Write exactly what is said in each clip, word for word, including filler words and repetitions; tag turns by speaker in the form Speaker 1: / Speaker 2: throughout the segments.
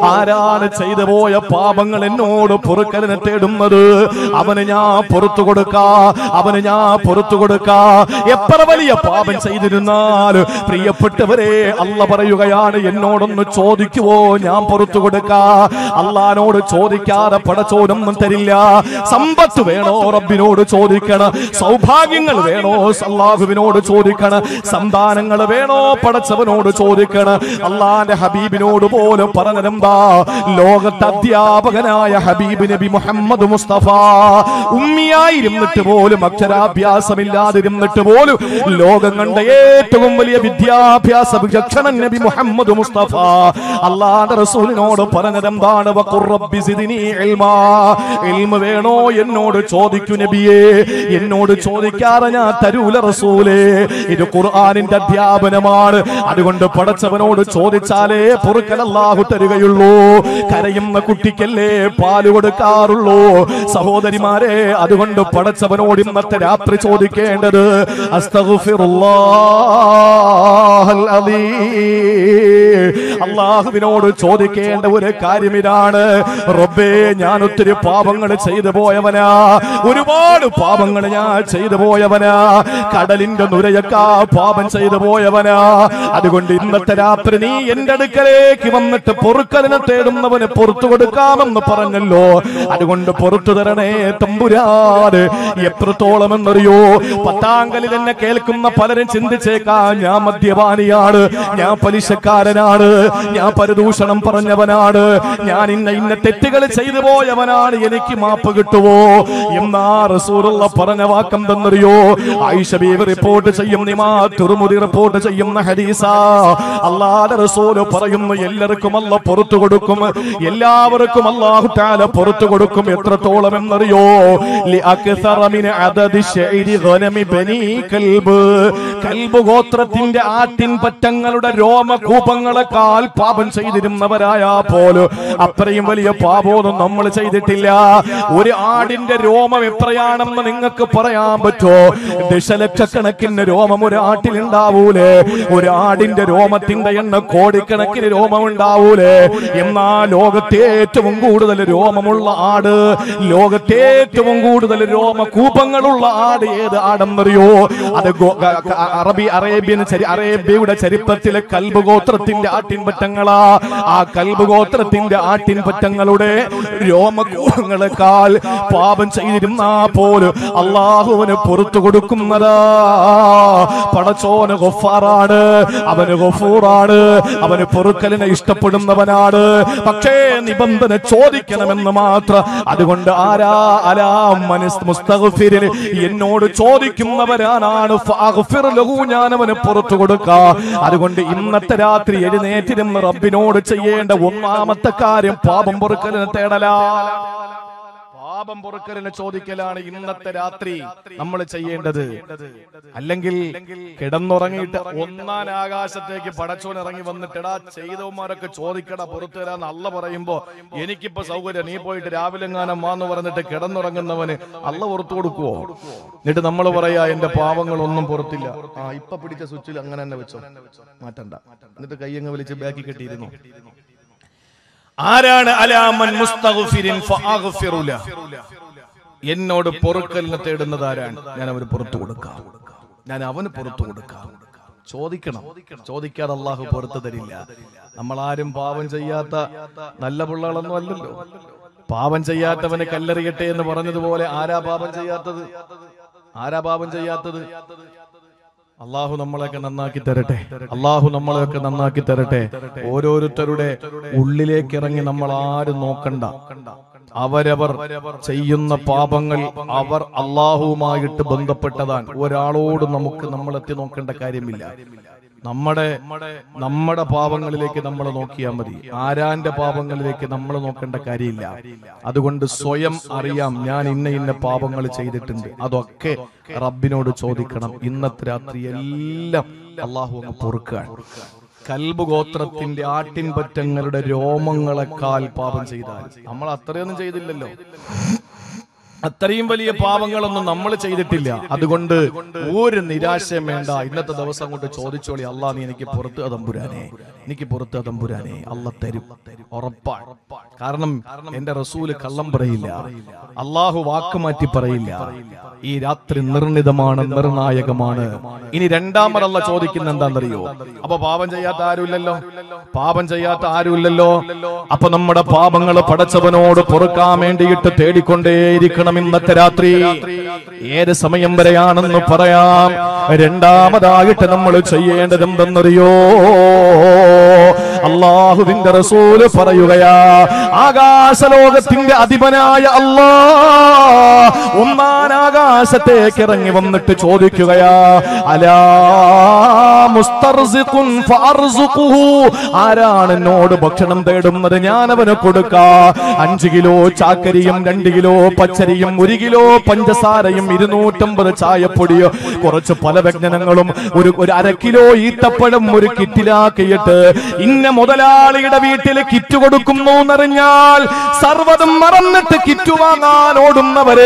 Speaker 1: ആരാണ് ചെയ്തു പോയ പാപങ്ങൾ എന്നോട് പൊറുക്കലിനെ തേടുന്നത് അവന് ഞാൻ പുറത്തു കൊടുക്കാ അവന് ഞാൻ പുറത്തു കൊടുക്കാ എത്ര വലിയ പാപം ചെയ്തിരുന്നാൽ പ്രിയപ്പെട്ടവരെ അല്ല പറയുകയാണ് എന്നോടൊന്ന് ചോദിക്കുവോ ഞാൻ പുറത്തു കൊടുക്കാ അള്ളാനോട് ചോദിക്കാതെ പടച്ചോനൊന്നും തരില്ല സമ്പത്ത് വേണോ റബ്ബിനോട് ചോദിക്കണം സൗഭാഗ്യങ്ങൾ വേണോ അല്ലാഹുവിനോട് ചോദിക്കണം സന്താനങ്ങൾ വേണോ പടച്ചവനോട് ചോദിക്കണം അള്ളാന്റെ ഹബീബിനോട് പോലും പറഞ്ഞതെന്താ ലോകത്തെ അധ്യാപകനായ ഹബീബ് നബി മുഹമ്മദ് മുസ്തഫ ഉമ്മിയായിരുന്നിട്ട് പോലും അക്ഷരാഭ്യാസമില്ലാതിരുന്നിട്ട് പോലും ലോകം കണ്ട ഏറ്റവും വലിയ വിദ്യാഭ്യാസ വിചക്ഷണൻ നബി മുഹമ്മദ് മുസ്തഫ അല്ലാഹുവിന്റെ റസൂലിനോട് പറഞ്ഞതെന്താണ് വഖുർ റബ്ബി സിദ്നി ഇൽമാ ഇൽമ വേണോ എന്നോട് ചോദിക്കൂ നബിയേ എന്നോട് ചോദിക്കാതെ ഞാൻ തരൂല റസൂലേ ഇത് ഖുർആനിന്റെ അധ്യാപനമാണ് അതുകൊണ്ട് പടച്ചവനോട് ചോദിച്ചാലേ പൊറുക്കൽ അല്ലാഹു തരുകയുള്ളൂ കരയുന്ന കുട്ടിക്കല്ലേ പാല് കൊടുക്കാറുള്ളൂ സഹോദരിമാരെ അതുകൊണ്ട് പടച്ചവനോട് ഇന്നത്തെ രാത്രി ചോദിക്കേണ്ടത് അസ്തഗ്ഫിറുല്ലാഹൽ അലീം അല്ലാഹുവിനോട് ചോദിക്കേണ്ട ഒരു കാര്യം ഇതാണ് റബ്ബേ ഞാൻ ഒത്തിരി പാപങ്ങൾ ചെയ്തു പോയവനാ ഒരുപാട് പാപങ്ങൾ ഞാൻ ചെയ്തു പോയവനാ കടലിന്റെ നുരയൊക്കെ പാപം ചെയ്തു പോയവനാ അതുകൊണ്ട് ഇന്നത്തെ രാത്രി നീ എന്റെ അടുക്കലേക്ക് വന്നിട്ട് പൊറുക്കലിനെ തേടുന്നവന് പുറത്തു കൊടുക്കാമെന്ന് പറഞ്ഞല്ലോ അതുകൊണ്ട് പുറത്തു തരണേ തമ്പുരാന് എത്രത്തോളം എന്നറിയോ പത്താങ്കലിൽ എന്നെ കേൾക്കുന്ന പലരും ചിന്തിച്ചേക്കാം ഞാൻ മദ്യപാനിയാണ് ഞാൻ പലിശക്കാരനാണ് ഞാൻ പരദൂഷണം പറഞ്ഞവനാണ് ഞാൻ ഇന്ന ഇന്ന തെറ്റുകൾ ചെയ്തു പോയവനാണ് എനിക്ക് മാപ്പ് കിട്ടുവോ എന്നാ റസൂലുള്ള പറഞ്ഞ വാക്കെന്തെന്നറിയോ ആയിഷ ബീവി റിപ്പോർട്ട് ചെയ്യുന്ന ഇമാം തുർമുദി റിപ്പോർട്ട് ചെയ്യുന്ന ഹദീസാ അല്ലാഹുവിന്റെ റസൂൽ പറയുന്നു എല്ലാവർക്കും അല്ലാഹു പുറത്തു കൊടുക്കും എല്ലാവർക്കും അല്ലാഹു തആല പുറത്തു കൊടുക്കും എത്രത്തോളം എന്നറിയോ ലി അക്സറ മിൻ അദദി ശൈരി ഗനമി ബനി കൽബ് കൽബ് ഗോത്രത്തിന്റെ ആട്ടിൻ പറ്റങ്ങളുടെ രോമകൂപങ്ങളെക്കാൾ പാപം ചെയ്തിരുന്നവരായ പോലും അത്രയും വലിയ പാപമൊന്നും നമ്മൾ ചെയ്തിട്ടില്ല ഒരു ആടിന്റെ രോമം എത്രയാണെന്ന് നിങ്ങൾക്ക് പറയാൻ പറ്റോ ദശലക്ഷക്കണക്കിന് രോമം ഒരു ആട്ടിൽ ഉണ്ടാവൂലേ ഒരു ആടിന്റെ രോമത്തിന്റെ എണ്ണ കോടിക്കണക്കിന് രോമം ഉണ്ടാവൂലേ എന്നാ ലോകത്തെ ഏറ്റവും കൂടുതൽ രോമമുള്ള ആട് ലോകത്തെ ഏറ്റവും കൂടുതൽ രോമകൂപങ്ങളുള്ള ആട് ഏത് ആടെന്നറിയോ അത് അറബി അറേബ്യൻ അറേബ്യയുടെ ചരിത്രത്തിലെ കൽബ് ഗോത്രത്തിന്റെ ആട്ടിൻപറ്റങ്ങളാ ആ കൽബ് ഗോത്രത്തിന്റെ ആട്ടിൻപറ്റങ്ങളുടെ രോമകൂപങ്ങളെക്കാൾ പാപം ചെയ്തിരുന്നാ പോലും അള്ളാഹുവിന് പുറത്തു കൊടുക്കുന്നതാ പടച്ചോന് ഗഫാറാണ് അവന് ഗഫൂറാണ് അവന് പൊറുക്കലിനെ ഇഷ്ടപ്പെടുന്നവനാണ് പക്ഷേ നിബന്ധന ചോദിക്കണമെന്ന് മാത്രം അതുകൊണ്ട് ആരാ അലാ മനസ് മുസ്തഗ്ഫിരിൻ എന്നോട് ചോദിക്കുന്നവരാണ് ഫഅഗ്ഫിർ ലഹു ഞാൻ അവന് പുറത്തു കൊടുക്കാം അതുകൊണ്ട് ഇന്നത്തെ രാത്രി എഴുന്നേറ്റിരുന്ന് റബ്ബിനോട് ചെയ്യേണ്ട ഒന്നാമത്തെ കാര്യം പാപം പൊറുക്കലിനെ തേടലാ പാപം പൊറുക്കലിനെ ചോദിക്കലാണ് ഇന്നത്തെ രാത്രി നമ്മൾ ചെയ്യേണ്ടത് അല്ലെങ്കിൽ കിടന്നുറങ്ങിയിട്ട് ഒന്നാം ആകാശത്തേക്ക് പടച്ചോൻ ഇറങ്ങി വന്നിട്ടെടാ ചെയ്തവന്മാരൊക്കെ ചോദിക്കടാ പുറത്തു തരാന്ന് അള്ള പറയുമ്പോ എനിക്കിപ്പോ സൗകര്യം നീ പോയിട്ട് രാവിലെ എങ്ങാനും വാന്ന് പറഞ്ഞിട്ട് കിടന്നുറങ്ങുന്നവന് അള്ള പുറത്തു കൊടുക്കുവോ എന്നിട്ട് നമ്മൾ പറയാ എന്റെ പാവങ്ങളൊന്നും പുറത്തില്ല ആ ഇപ്പൊ പിടിച്ച സ്വിച്ചിൽ അങ്ങനെ തന്നെ വെച്ചോ മാറ്റണ്ട എന്നിട്ട് കയ്യങ്ങ് വലിച്ച് ബാക്കി കെട്ടിയിരുന്നു ആരാണ് അലാമൻ മുസ്തഗ്ഫിരിൻ ഫഅഗ്ഫിറു ലഹു എന്നോട് പൊറുക്കലിനെ തേടുന്നത് ആരാണ് ഞാൻ അവന് പുറത്തു കൊടുക്കാം ഞാൻ അവന് പുറത്തു കൊടുക്കാം ചോദിക്കണം ചോദിക്കാതെ അല്ലാഹു പുറത്തു തരില്ല നമ്മളാരും പാപം ചെയ്യാത്ത നല്ല പിള്ളകളൊന്നും അല്ലല്ലോ പാപം ചെയ്യാത്തവന് കല്ലെറിയട്ടെ എന്ന് പറഞ്ഞതുപോലെ ആരാ പാപം ചെയ്യാത്തത് ആരാ പാപം ചെയ്യാത്തത് അള്ളാഹു നമ്മളെയൊക്കെ നന്നാക്കി തരട്ടെ അള്ളാഹു നമ്മളെയൊക്കെ നന്നാക്കി തരട്ടെ ഓരോരുത്തരുടെ ഉള്ളിലേക്ക് ഇറങ്ങി നമ്മൾ ആരും നോക്കണ്ട അവരവർ ചെയ്യുന്ന പാപങ്ങൾ അവർ അള്ളാഹുവുമായിട്ട് ബന്ധപ്പെട്ടതാണ് ഒരാളോട് നമുക്ക് നമ്മൾ എത്തി നോക്കേണ്ട കാര്യമില്ല നമ്മുടെ നമ്മുടെ പാപങ്ങളിലേക്ക് നമ്മൾ നോക്കിയാൽ മതി ആരാന്റെ പാപങ്ങളിലേക്ക് നമ്മൾ നോക്കേണ്ട കാര്യമില്ല അതുകൊണ്ട് സ്വയം അറിയാം ഞാൻ ഇന്ന ഇന്ന പാപങ്ങൾ ചെയ്തിട്ടുണ്ട് അതൊക്കെ റബ്ബിനോട് ചോദിക്കണം ഇന്നത്തെ രാത്രി എല്ലാം അള്ളാഹു അങ്ങ് പൊറുക്കുകയാണ് കൽബ് ഗോത്രത്തിന്റെ ആട്ടിൻപറ്റങ്ങളുടെ രോമങ്ങളെക്കാൾ പാപം ചെയ്താൽ നമ്മൾ അത്രയൊന്നും ചെയ്തില്ലല്ലോ അത്രയും വലിയ പാപങ്ങളൊന്നും നമ്മൾ ചെയ്തിട്ടില്ല. അതുകൊണ്ട് ഒരു നിരാശയും വേണ്ട. ഇന്നത്തെ ദിവസം കൊണ്ട് ചോദിച്ചോളി, അല്ലാ നീ എനിക്ക് പുറത്ത് തമ്പുരാനെ, എനിക്ക് പുറത്ത് തമ്പുരാനെ. അല്ല തരും, ഉറപ്പാണ്. കാരണം എന്റെ റസൂല് കള്ളം പറയില്ല, അള്ളാഹു വാക്ക് മാറ്റി പറയില്ല. ഈ രാത്രി നിർണിതമാണ്, നിർണായകമാണ്. ഇനി രണ്ടാമതല്ല ചോദിക്കുന്ന എന്താണെന്നറിയോ? അപ്പൊ പാപം ചെയ്യാത്ത ആരുമില്ലല്ലോ, പാപം ചെയ്യാത്ത ആരുമില്ലല്ലോ. അപ്പൊ നമ്മുടെ പാപങ്ങൾ പടച്ചവനോട് പൊറുക്കാൻ വേണ്ടിയിട്ട് തേടിക്കൊണ്ടേയിരിക്കണം. ഇന്നത്തെ രാത്രി ഏത് സമയം വരെയാണെന്ന് പറയാം. രണ്ടാമതായിട്ട് നമ്മൾ ചെയ്യേണ്ടത് എന്തെന്നറിയോ? അല്ലാഹുവിന്റെ റസൂല് പറയുകയാ, ആകാശലോകത്തിന്റെ അധിപനായ അല്ലാഹ് ഒന്നാനാകാശത്തേക്ക് ഇറങ്ങി വന്നിട്ട് ചോദിക്കുകയാ, അലാ മുസ്തർസിഖുൻ ഫഅർസുഖുഹു, ആരാണ് എന്നോട് ഭക്ഷണം തേടുന്നത്, ഞാൻ അവന് കൊടുക്കാ. അഞ്ചു കിലോ ചാക്കരിയും രണ്ട് കിലോ പച്ചരിയും ഒരു കിലോ പഞ്ചസാരയും ഇരുന്നൂറ്റമ്പത് ചായപ്പൊടിയോ കുറച്ച് പല വ്യഞ്ജനങ്ങളും ഒരു ഒരു അര കിലോ ഈത്തപ്പഴം ഒരു കിറ്റിലാക്കിയിട്ട് ഇന്ന മുതലാളിയുടെ വീട്ടിൽ കിറ്റ് കൊടുക്കുന്നു എന്നറിഞ്ഞാൽ സർവ്വതും മറന്നിട്ട് കിറ്റ് വാങ്ങാൻ ഓടുന്നവരെ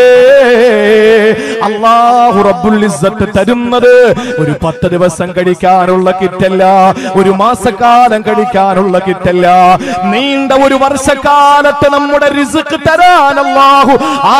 Speaker 1: അല്ലാഹു റബ്ബുൽ ഇസ്സത്ത് തരുന്നത് ഒരു പത്ത് ദിവസം കഴിക്കാനുള്ള കിറ്റല്ല, ഒരു മാസക്കാലം കഴിക്കാനുള്ള കിറ്റല്ല, നീണ്ട ഒരു വർഷക്കാലത്ത് നമ്മുടെ റിസ്ക് തരാൻ അല്ലാഹു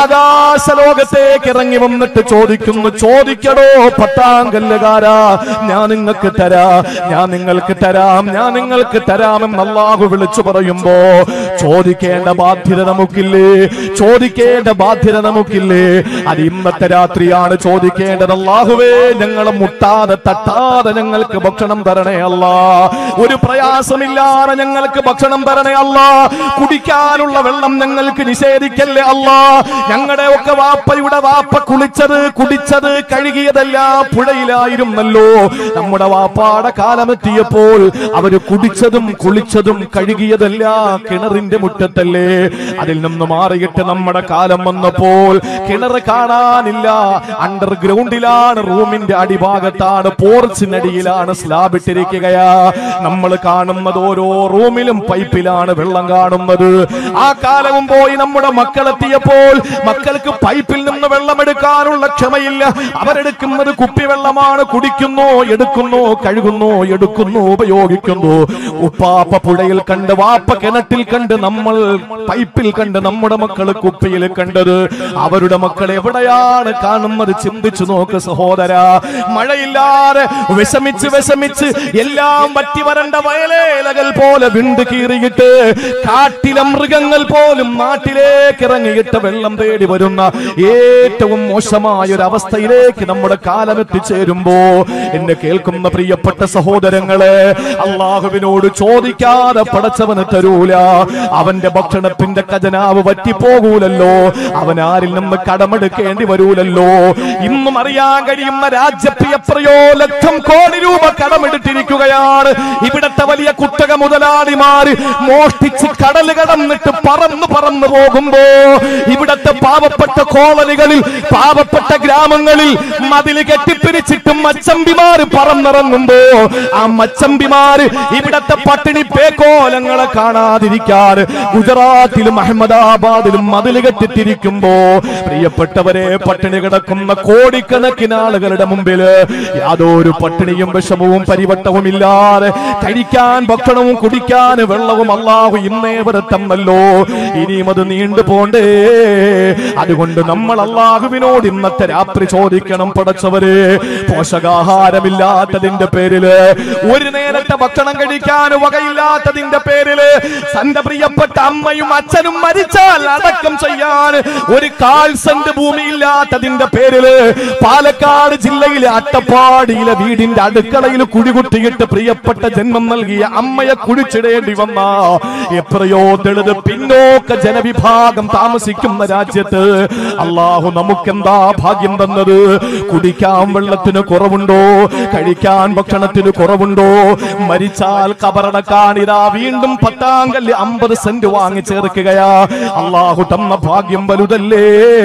Speaker 1: ആകാശലോകത്തേക്ക് ഇറങ്ങി വന്നിട്ട് ചോദിക്കുന്നു, ചോദിക്കടോ പട്ടാങ്കല്ലുകാരാ, ഞാൻ നിങ്ങൾക്ക് തരാ, ഞാൻ നിങ്ങൾക്ക് തരാം, ഞാൻ നിങ്ങൾക്ക് തരാമെന്ന് അല്ലാഹു വിളിച്ചു പറയുമ്പോ ചോദിക്കേണ്ട ബാധ്യത നമുക്കില്ലേ? ചോദിക്കേണ്ട ബാധ്യത നമുക്കില്ലേ? അത് ഇന്നത്തെ രാത്രിയാണ് ചോദിക്കേണ്ടത്. അല്ലാഹുവേ, ഞങ്ങളെ മുട്ടാതെ തട്ടാതെ ഞങ്ങൾക്ക് ഭക്ഷണം തരണേ അല്ലാ, ഒരു പ്രയാസമില്ലാതെ ഞങ്ങൾക്ക് ഭക്ഷണം തരണേ അല്ലാ, കുടിക്കാനുള്ള വെള്ളം ഞങ്ങൾക്ക് നിഷേധിക്കല്ലേ അല്ലാ. ഞങ്ങളുടെ ഒക്കെ വാപ്പയുടെ വാപ്പ കുളിച്ചത് കുടിച്ചത് കഴുകിയതെല്ലാം പുഴയിലായിരുന്നല്ലോ. നമ്മുടെ വാപ്പാടെ കാലമെത്തിയപ്പോൾ അവര് കുടിച്ചതും കുളിച്ചതും കഴുകിയതെല്ലാം കിണറിന്റെ മുറ്റത്തല്ലേ. അതിൽ നിന്ന് മാറിയിട്ട് നമ്മുടെ കാലം വന്നപ്പോൾ കിണർ കാണാനില്ല, അണ്ടർഗ്രൗണ്ടിലാണ്, റൂമിന്റെ അടിഭാഗത്താണ്, പോർച്ചിനടിയിലാണ് സ്ലാബ് ഇട്ടിരിക്കുകയാ. നമ്മൾ കാണുന്നത് ഓരോ റൂമിലും പൈപ്പിലാണ് വെള്ളം കാണുന്നത്. ആ കാലവും പോയി നമ്മുടെ മക്കളെത്തിയപ്പോൾ മക്കൾക്ക് പൈപ്പിൽ നിന്ന് വെള്ളമെടുക്കാനുള്ള ക്ഷമയില്ല. അവരെടുക്കുന്നത് കുപ്പിവെള്ളമാണ്, കുടിക്കുന്നു, എടുക്കുന്നു, കഴുകുന്നു, എടുക്കുന്നു, ഉപയോഗിക്കുന്നു. ഉപ്പാപ്പ പുഴയിൽ കണ്ട്, വാപ്പ കിണറ്റിൽ കണ്ട്, നമ്മൾ പൈപ്പിൽ കണ്ട്, നമ്മുടെ മക്കൾ കുപ്പിയിൽ കണ്ടത് അവരുടെ മക്കൾ എവിടെയാണ് കാണുന്നത്? ചിന്തിച്ചു നോക്ക് സഹോദരാ. മഴയില്ലാതെ വിഷമിച്ച് വിഷമിച്ച് എല്ലാം വറ്റി വരണ്ട വയലേലകൾ പോലെ വിണ്ട് കീറിയിട്ട് കാട്ടിലെ മൃഗങ്ങൾ പോലും നാട്ടിലേക്ക് ഇറങ്ങിയിട്ട് വെള്ളം തേടി വരുന്ന ഏറ്റവും മോശമായ ഒരു അവസ്ഥയിലേക്ക് നമ്മുടെ കാലം എത്തിച്ചേരുമ്പോ എന്നെ കേൾക്കുന്ന പ്രിയപ്പെട്ട സഹോദരങ്ങളെ, അള്ളാഹുവിനോട് ചോദിക്കാതെ പടച്ചവന് തരൂല. അവന്റെ ഭക്ഷണത്തിന്റെ ഖജനാവ് വറ്റിപ്പോകൂലല്ലോ, അവൻ ആരിൽ നിന്ന് കടമെടുക്കേണ്ടി വരൂലല്ലോ. ഇന്നും അറിയാൻ കഴിയുന്ന രാജ്യത്ത് എത്രയോ ലക്ഷം കോടി രൂപ കടമെടുത്തിരിക്കുകയാണ്. ഇവിടത്തെ വലിയ കുത്തക മുതലാളിമാര് മോഷ്ടിച്ച് കടൽ കടന്നിട്ട് പറന്നു പറന്നു പോകുമ്പോ ഇവിടത്തെ പാവപ്പെട്ട കോളനികളിൽ, പാവപ്പെട്ട ഗ്രാമങ്ങളിൽ മതിൽ കെട്ടിപ്പിരിച്ചിട്ടും മച്ചമ്പിമാര് പറന്നിറങ്ങുമ്പോ ആ മച്ചമ്പിമാര് ഇവിടത്തെ പട്ടിണി പേക്കോലങ്ങളെ കാണാതിരിക്കാൻ ഗുജറാത്തിലും അഹമ്മദാബാദിലും മതിൽ കെട്ടിത്തിരിക്കുമ്പോ പ്രിയപ്പെട്ടവരെ, പട്ടിണി കിടക്കുന്ന കോടിക്കണക്കിന് ആളുകളുടെ മുമ്പില് യാതൊരു പട്ടിണിയും വിഷമവും പരിവട്ടവും ഇല്ലാതെ കഴിക്കാൻ ഭക്ഷണവും കുടിക്കാൻ വെള്ളവും അല്ലാഹു ഇന്നേ വരെ തന്നല്ലോ. ഇനിയും അത് നീണ്ടു പോണ്ടേ. അതുകൊണ്ട് നമ്മൾ അല്ലാഹുവിനോട് ഇന്നത്തെ രാത്രി ചോദിക്കണം, പടച്ചവരെ, പോഷകാഹാരമില്ലാത്തതിന്റെ പേരില്, ഒരു നേരത്തെ ഭക്ഷണം കഴിക്കാൻ വകയില്ലാത്തതിന്റെ പേരില്, തന്റെ പ്രിയപ്പെട്ട അമ്മയും അച്ഛനും മരിച്ചാൽ അടക്കം ചെയ്യാൻ ഒരു കാൽ സെന്റ് ഭൂമിയില്ലാത്തതിന്റെ പേരില് പാലക്കാട് ജില്ലയിലെ അട്ടപ്പാടിയിലെ വീടിന്റെ അടുക്കളയിൽ കുഴികുട്ടിയിട്ട് പ്രിയപ്പെട്ട ജന്മം നൽകിയ അമ്മയെ കുഴിച്ചിടേണ്ടി വന്ന എത്രയോ ദളിത് പിന്നോക്ക ജനവിഭാഗം താമസിക്കുന്ന രാജ്യത്ത് അല്ലാഹു നമുക്കെന്താ ഭാഗ്യം തന്നത്? കുടിക്കാൻ വെള്ളത്തിന് കുറവുണ്ടോ? കഴിക്കാൻ ഭക്ഷണത്തിന് കുറവുണ്ടോ? മരിച്ചാൽ കബറടക്കാൻ ഇതാ വീണ്ടും പത്താങ്കല്ല് അമ്പത് സെന്റ് വാങ്ങി ചേർക്കുകയാ. അള്ളാഹു തന്ന ഭാഗ്യം വലുതല്ലേ?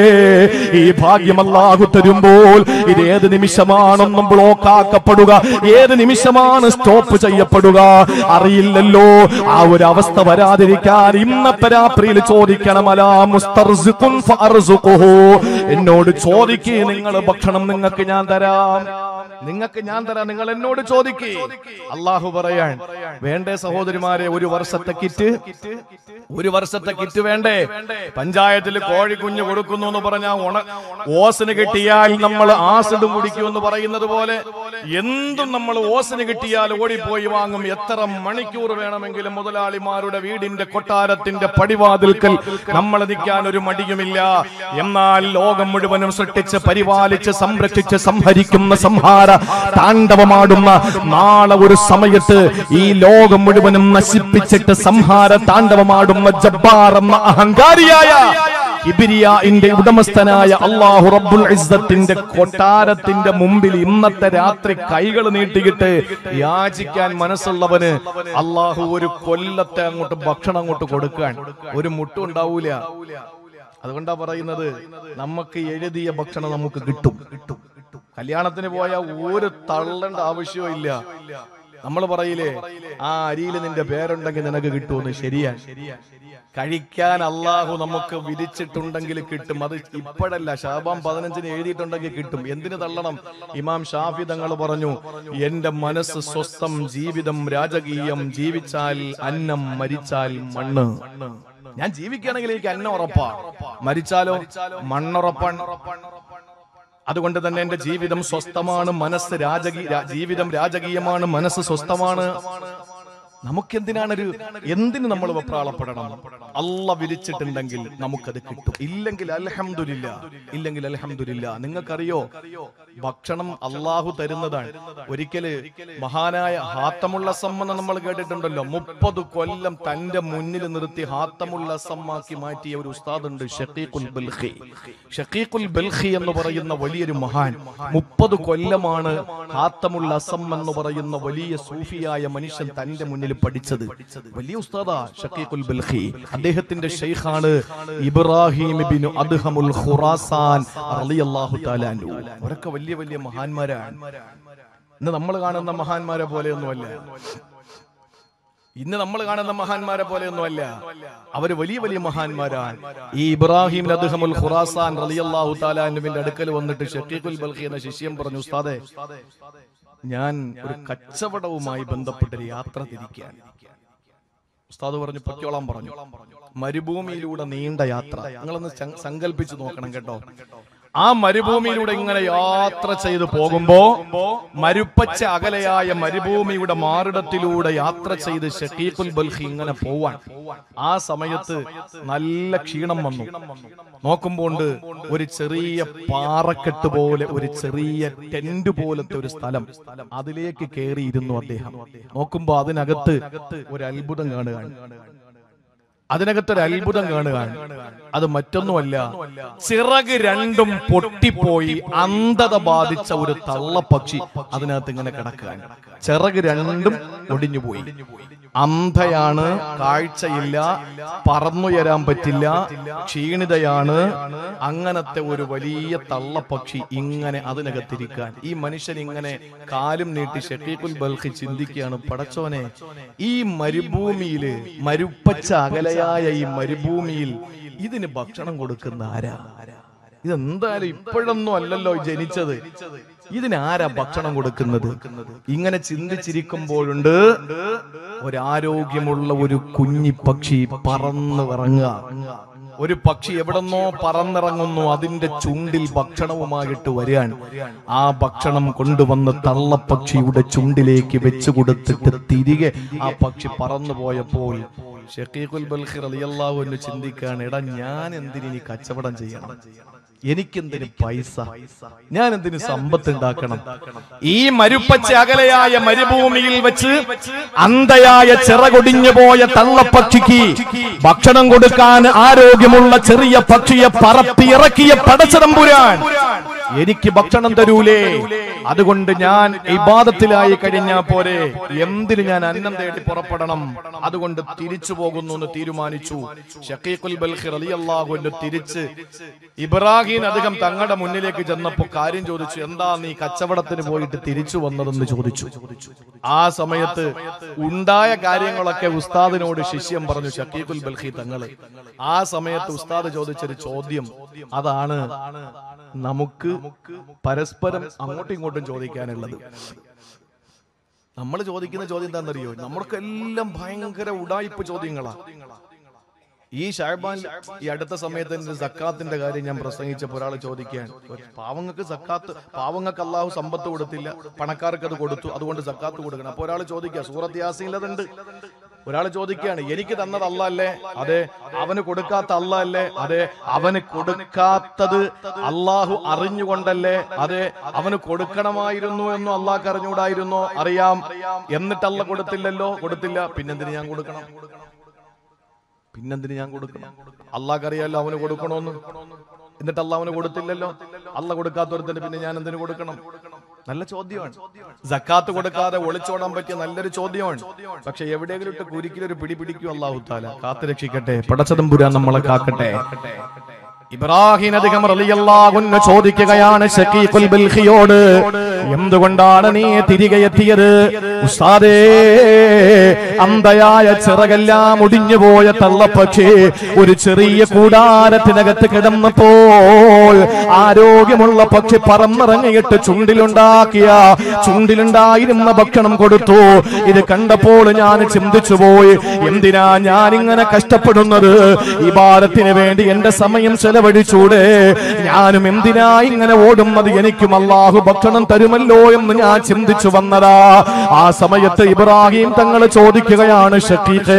Speaker 1: ഈ ഭാഗ്യം അള്ളാഹു തരുമ്പോൾ ഇത് ഏത് നിമിഷമാണെന്നും ബ്ലോക്ക് ആക്കപ്പെടുക, ഏത് നിമിഷമാണ് സ്റ്റോപ്പ് ചെയ്യപ്പെടുക അറിയില്ലല്ലോ. ആ ഒരു അവസ്ഥ വരാതിരിക്കാൻ ഇന്നത്തെ രാത്രിയിൽ ചോദിക്കണം, അലാ മുസ്തർസിഖുൻ ഫഅർസുഖുഹു, എന്നോട് ചോദിക്കേ, നിങ്ങൾ ഭക്ഷണം നിങ്ങൾക്ക് ഞാൻ തരാം, നിങ്ങൾക്ക് ഞാൻ തരാം, നിങ്ങൾ എന്നോട് ചോദിക്കേ. അള്ളാഹു പറയാൻ വേണ്ടേ സഹോദരിമാരെ? ഒരു വർഷത്തെ കിറ്റ്, ഒരു വർഷത്തെ കിറ്റ് വേണ്ടേ? പഞ്ചായത്തിൽ കോഴിക്കുഞ്ഞ് കൊടുക്കുന്നു എന്ന് പറഞ്ഞാൽ ഉണ ഓസിന് കിട്ടിയാൽ നമ്മൾ ആസിഡ് കുടിക്കുമെന്ന് പറയുന്നത് പോലെ എന്തും നമ്മൾ ഓസിന് കിട്ടിയാൽ ഓടിപ്പോയി വാങ്ങും. എത്ര മണിക്കൂർ വേണമെങ്കിലും മുതലാളിമാരുടെ വീടിന്റെ കൊട്ടാരത്തിന്റെ പടിവാതിൽക്കൽ നമ്മൾ നിൽക്കാൻ ഒരു മടിയുമില്ല. എന്നാൽ ലോകം മുഴുവനും സൃഷ്ടിച്ച് പരിപാലിച്ച് സംരക്ഷിച്ച് സംഹരിക്കുന്ന സംഹാര താണ്ഡവമാടുന്ന നാളെ ഒരു സമയത്ത് ഈ ലോകം മുഴുവനും നശിപ്പിച്ചിട്ട് സംഹാര താണ്ഡവമാടുന്ന ജബ്ബാർ എന്ന അഹങ്കാരിയായ കിബിരിയാഇന്റെ ഉടമസ്ഥനായ അല്ലാഹു റബ്ബുൽ ഇസ്സത്തിന്റെ കൊട്ടാരത്തിന്റെ മുമ്പിൽ ഇന്നത്തെ രാത്രി കൈകൾ നീട്ടിയിട്ട് യാചിക്കാൻ മനസ്സുള്ളവന് അല്ലാഹു ഒരു കൊല്ലത്തെ അങ്ങോട്ട് ഭക്ഷണം അങ്ങോട്ട് കൊടുക്കാൻ ഒരു മുട്ടും ഉണ്ടാവൂല. അതുകൊണ്ടാ പറയുന്നത്, നമുക്ക് എഴുതിയ ഭക്ഷണം നമുക്ക് കിട്ടും. കല്യാണത്തിന് പോയാൽ ഒരു തള്ളേണ്ട ആവശ്യവും ഇല്ല. നമ്മൾ പറയില്ലേ, ആ അരിയിൽ നിന്റെ പേരുണ്ടെങ്കിൽ നിനക്ക് കിട്ടുമെന്ന്. ശരിയാ, കഴിക്കാൻ അള്ളാഹു നമുക്ക് വിധിച്ചിട്ടുണ്ടെങ്കിൽ കിട്ടും. അത് ഇപ്പോഴല്ല, ശഅബാൻ പതിനഞ്ചിന് എഴുതിയിട്ടുണ്ടെങ്കിൽ കിട്ടും. എന്തിനു തള്ളണം? ഇമാം ഷാഫി തങ്ങൾ പറഞ്ഞു, എന്റെ മനസ്സ് സ്വസ്ഥം, ജീവിതം രാജകീയം, ജീവിച്ചാൽ അന്നം, മരിച്ചാൽ മണ്ണ്. ഞാൻ ജീവിക്കുകയാണെങ്കിൽ എനിക്ക് അന്നം ഉറപ്പാ, മരിച്ചാലോ മണ്ണുറപ്പാണ്. അതുകൊണ്ട് തന്നെ എന്റെ ജീവിതം സ്വസ്ഥമാണ്, മനസ്സ് രാജകീയ, ജീവിതം രാജകീയമാണ്, മനസ്സ് സ്വസ്ഥമാണ്. നമുക്കെന്തിനാണൊരു എന്തിന് നമ്മൾ വെപ്രാളപ്പെടണം? അള്ളാഹ് വിളിച്ചിട്ടുണ്ടെങ്കിൽ നമുക്കത് കിട്ടും. ഇല്ലെങ്കിൽ അൽഹംദുലില്ലാ, ഇല്ലെങ്കിൽ അൽഹംദുലില്ലാ. നിങ്ങൾക്കറിയോ, ഭക്ഷണം അള്ളാഹു തരുന്നതാണ്. ഒരിക്കല് മഹാനായ ഹാത്തമുൽ അസം എന്ന് നമ്മൾ കേട്ടിട്ടുണ്ടല്ലോ. മുപ്പത് കൊല്ലം തന്റെ മുന്നിൽ നിർത്തി ഹാത്തമുൽ അസമാക്കി മാറ്റിയ ഒരു ഉസ്താദുണ്ട്, ഷഖീഖുൽ ബൽഖി. ഷഖീഖുൽ ബൽഖി എന്ന് പറയുന്ന വലിയൊരു മഹാൻ മുപ്പത് കൊല്ലമാണ് ഹാത്തമുൽ അസം എന്ന് പറയുന്ന വലിയ സൂഫിയായ മനുഷ്യൻ തന്റെ മുന്നിൽ പഠിച്ചത്. വലിയ ഉസ്താദാ ഷഖീഖുൽ ബൽഖി. അദ്ദേഹത്തിന്റെ ശൈഖാണ് ഇബ്രാഹിം ഇബ്നു അദ്ഹമുൽ ഖുറാസാൻ റളിയല്ലാഹു തആല അൻഹു. അവരൊക്കെ വലിയ വലിയ മഹാന്മാരാണ്. ഇന്ന് നമ്മൾ കാണുന്ന മഹാന്മാരെ പോലെയൊന്നുമല്ല. ഇന്ന് നമ്മൾ കാണുന്ന മഹാന്മാരെ പോലെയൊന്നുമല്ല. അവര് വലിയ വലിയ മഹാന്മാരാണ്. ഈ ഇബ്രാഹിം അദ്ഹമുൽ ഖുറാസാൻ റളിയല്ലാഹു തആല അൻഹുവിന്റെ അടുക്കൽ വന്നിട്ട് ഷഖീഖുൽ ബൽഖി എന്ന ശിഷ്യൻ പറഞ്ഞു, ഉസ്താദേ, ഞാൻ ഒരു കച്ചവടവുമായി ബന്ധപ്പെട്ടൊരു യാത്ര തിരിക്കുകയാണ്. ഉസ്താദ് പറഞ്ഞു, പൊക്കോളാൻ പറഞ്ഞു. മരുഭൂമിയിലൂടെ നീണ്ട യാത്ര. നിങ്ങളൊന്ന് സങ്കല്പിച്ച് നോക്കണം കേട്ടോ. ആ മരുഭൂമിയിലൂടെ ഇങ്ങനെ യാത്ര ചെയ്തു പോകുമ്പോ മരുപ്പച്ച അകലയായ മരുഭൂമിയുടെ മാറിടത്തിലൂടെ യാത്ര ചെയ്ത് ഷഖീഖുൽ ബൽഖി ഇങ്ങനെ പോവാൻ. ആ സമയത്ത് നല്ല ക്ഷീണം വന്നു. നോക്കുമ്പോണ്ട് ഒരു ചെറിയ പാറക്കെട്ട് പോലെ, ഒരു ചെറിയ ടെന്റ് പോലത്തെ ഒരു സ്ഥലം. അതിലേക്ക് കയറിയിരുന്നു അദ്ദേഹം. നോക്കുമ്പോ അതിനകത്ത് ഒരു അത്ഭുതം കാണുകയാണ്. അതിനകത്തൊരു അത്ഭുതം കാണുകയാണ്. അത് മറ്റൊന്നുമല്ല, ചിറക് രണ്ടും പൊട്ടിപ്പോയി അന്ധത ബാധിച്ച ഒരു തള്ളപ്പക്ഷി അതിനകത്ത് ഇങ്ങനെ കിടക്കുകയാണ്. ചിറക് രണ്ടും ഒടിഞ്ഞുപോയി. അന്ധയാണ്, കാഴ്ചയില്ല, പറന്നുയരാൻ പറ്റില്ല, ക്ഷീണിതയാണ്. അങ്ങനത്തെ ഒരു വലിയ തള്ളപ്പക്ഷി ഇങ്ങനെ അതിനകത്തിരിക്കാൻ. ഈ മനുഷ്യൻ ഇങ്ങനെ കാലും നീട്ടി ഷഖീഖുൽ ബൽഖി ചിന്തിക്കുകയാണ്, പടച്ചോനെ, ഈ മരുഭൂമിയില്, മരുപ്പച്ച അകലയായ ഈ മരുഭൂമിയിൽ ഇതിന് ഭക്ഷണം കൊടുക്കുന്ന ആരാ? ഇതെന്തായാലും ഇപ്പോഴൊന്നും അല്ലല്ലോ ജനിച്ചത്. ഇതിനാരാ ഭക്ഷണം കൊടുക്കുന്നത്? ഇങ്ങനെ ചിന്തിച്ചിരിക്കുമ്പോഴുണ്ട് ഒരാരോഗ്യമുള്ള ഒരു കുഞ്ഞി പക്ഷി പറന്ന് ഇറങ്ങുക. ഒരു പക്ഷി എവിടെന്നോ പറന്നിറങ്ങുന്നു, അതിന്റെ ചുണ്ടിൽ ഭക്ഷണവുമായിട്ട് വരികയാണ്. ആ ഭക്ഷണം കൊണ്ടുവന്ന് തള്ളപ്പക്ഷിയുടെ ചുണ്ടിലേക്ക് വെച്ചു കൊടുത്തിട്ട് തിരികെ ആ പക്ഷി പറന്നു പോയപ്പോൾ ഷഖീഖുൽ ബൽഖി റളിയല്ലാഹു അൻഹു ചിന്തിക്കാണ്, എടാ, ഞാൻ എന്തിനി കച്ചവടം ചെയ്യണം? എനിക്കെന്തിന് പൈസ? ഞാൻ എന്തിന് സമ്പത്ത് ഉണ്ടാക്കണം? ഈ മരുപ്പച്ച അകലയായ മരുഭൂമിയിൽ വെച്ച് അന്ധയായ ചിറകൊടിഞ്ഞു പോയ തള്ളപ്പക്ഷിക്ക് ഭക്ഷണം കൊടുക്കാൻ ആരോഗ്യമുള്ള ചെറിയ പക്ഷിയെ പറപ്പിയിറക്കിയ പടച്ചതമ്പുരാൻ എനിക്ക് ഭക്ഷണം തരൂലേ? അതുകൊണ്ട് ഞാൻ ഇബാദത്തിലായി കഴിഞ്ഞാൽ പോരെ, എന്തിന് ഞാൻ അന്നം തേടി പുറപ്പെടണം? അതുകൊണ്ട് തിരിച്ചു പോകുന്നു എന്ന് തീരുമാനിച്ചു. ഷഖീഖുൽ ബൽഖി റളിയല്ലാഹു അൻഹു തിരിച്ച് ഇബ്രാഹിം അധികം തങ്ങളുടെ മുന്നിലേക്ക് ചെന്നപ്പോ കാര്യം ചോദിച്ചു. എന്താ നീ കച്ചവടത്തിന് പോയിട്ട് തിരിച്ചു വന്നതെന്ന് ചോദിച്ചു. ആ സമയത്ത് ഉണ്ടായ കാര്യങ്ങളൊക്കെ ഉസ്താദിനോട് ശിഷ്യം പറഞ്ഞു, ഷഖീഖുൽ ബൽഖി തങ്ങള്. ആ സമയത്ത് ഉസ്താദ് ചോദിച്ചൊരു ചോദ്യം അതാണ് നമുക്ക് പരസ്പരം അങ്ങോട്ടും ഇങ്ങോട്ടും ചോദിക്കാനുള്ളത്. നമ്മൾ ചോദിക്കുന്ന ചോദ്യം എന്താണെന്നറിയോ? നമ്മൾക്കെല്ലാം ഭയങ്കര ഉടായിപ്പ് ചോദ്യങ്ങളാ. ഈ ഷഅബാൻ ഈ അടുത്ത സമയത്ത് സക്കാത്തിന്റെ കാര്യം ഞാൻ പ്രസംഗിച്ചപ്പോൾ ഒരാൾ ചോദിക്കാൻ, പാവങ്ങൾക്ക് സക്കാത്ത്, പാവങ്ങൾക്ക് അള്ളാഹു സമ്പത്ത് കൊടുത്തില്ല, പണക്കാർക്ക് അത് കൊടുത്തു, അതുകൊണ്ട് സക്കാത്ത് കൊടുക്കണം. അപ്പൊ ഒരാൾ ചോദിക്കുക, സൂറത്ത് യാസീനിൽ അതുണ്ട്. ഒരാൾ ചോദിക്കുകയാണ്, എനിക്ക് തന്നത് അല്ലാഹ് അല്ലേ? അതെ. അവന് കൊടുക്കാത്ത അല്ലാഹ് അല്ലേ? അതെ. അവന് കൊടുക്കാത്തത് അള്ളാഹു അറിഞ്ഞുകൊണ്ടല്ലേ? അതെ. അവന് കൊടുക്കണമായിരുന്നു എന്നോ അള്ളാഹ്ക്ക് അറിഞ്ഞുകൂടായിരുന്നോ? അറിയാം. എന്നിട്ട് അല്ലാഹ് കൊടുത്തില്ലല്ലോ? കൊടുത്തില്ല. പിന്നെന്തിന് ഞാൻ കൊടുക്കണം? പിന്നെന്തിന് ഞാൻ കൊടുക്കണം? അള്ളാഹ്ക്ക് അറിയാലോ അവന് കൊടുക്കണോന്ന്. എന്നിട്ട് അള്ളാഹ് അവന് കൊടുത്തില്ലല്ലോ. അള്ളാഹ് കൊടുക്കാത്തവരത്തിന് പിന്നെ ഞാൻ എന്തിനു കൊടുക്കണം? നല്ല ചോദ്യമാണ്. സക്കാത്ത് കൊടുക്കാതെ ഒളിച്ചോടാൻ പറ്റിയ നല്ലൊരു ചോദ്യമാണ്. പക്ഷെ എവിടെയെങ്കിലും ഇട്ട് കുരിക്കിലൊരു പിടി പിടിക്കും അല്ലാഹു തആല. കാത്തു രക്ഷിക്കട്ടെ. പടച്ചതമ്പുരാൻ നമ്മളെ കാക്കട്ടെ. ഇബ്രാഹിം അധികം റളിയല്ലാഹു അൻഹു ചോദിക്കുകയാണ് ഷഖീഖുൽ ബൽഖിയോട്, എന്തുകൊണ്ടാണ് നീ തിരികെ എത്തിയത്? ഉസ്താദേ, അന്ധയായ ചിറകെല്ലാം ഒടിഞ്ഞുപോയ തള്ളപ്പക്ഷി ഒരു ചെറിയ കൂടാരത്തിനകത്ത് കിടന്നപ്പോൾ ആരോഗ്യമുള്ള പക്ഷി പറന്നിറങ്ങിയിട്ട് ചുണ്ടിലുണ്ടാക്കിയ ചുണ്ടിലുണ്ടായിരുന്ന ഭക്ഷണം കൊടുത്തു. ഇത് കണ്ടപ്പോൾ ഞാൻ ചിന്തിച്ചു പോയി, എന്തിനാ ഞാൻ ഇങ്ങനെ കഷ്ടപ്പെടുന്നത്? ഇബാദത്തിന് വേണ്ടി എന്റെ സമയം ചെലവഴിച്ചൂടെ? ഞാനും എന്തിനാ ഇങ്ങനെ ഓടുന്നത്? എനിക്കും അല്ലാഹു ഭക്ഷണം തരുമല്ലോ എന്ന് ഞാൻ ചിന്തിച്ചു വന്നതാ. ആ സമയത്ത് ഇബ്രാഹിം തങ്ങൾ ചോദിക്കുകയാണ്, ഷഖീഖേ,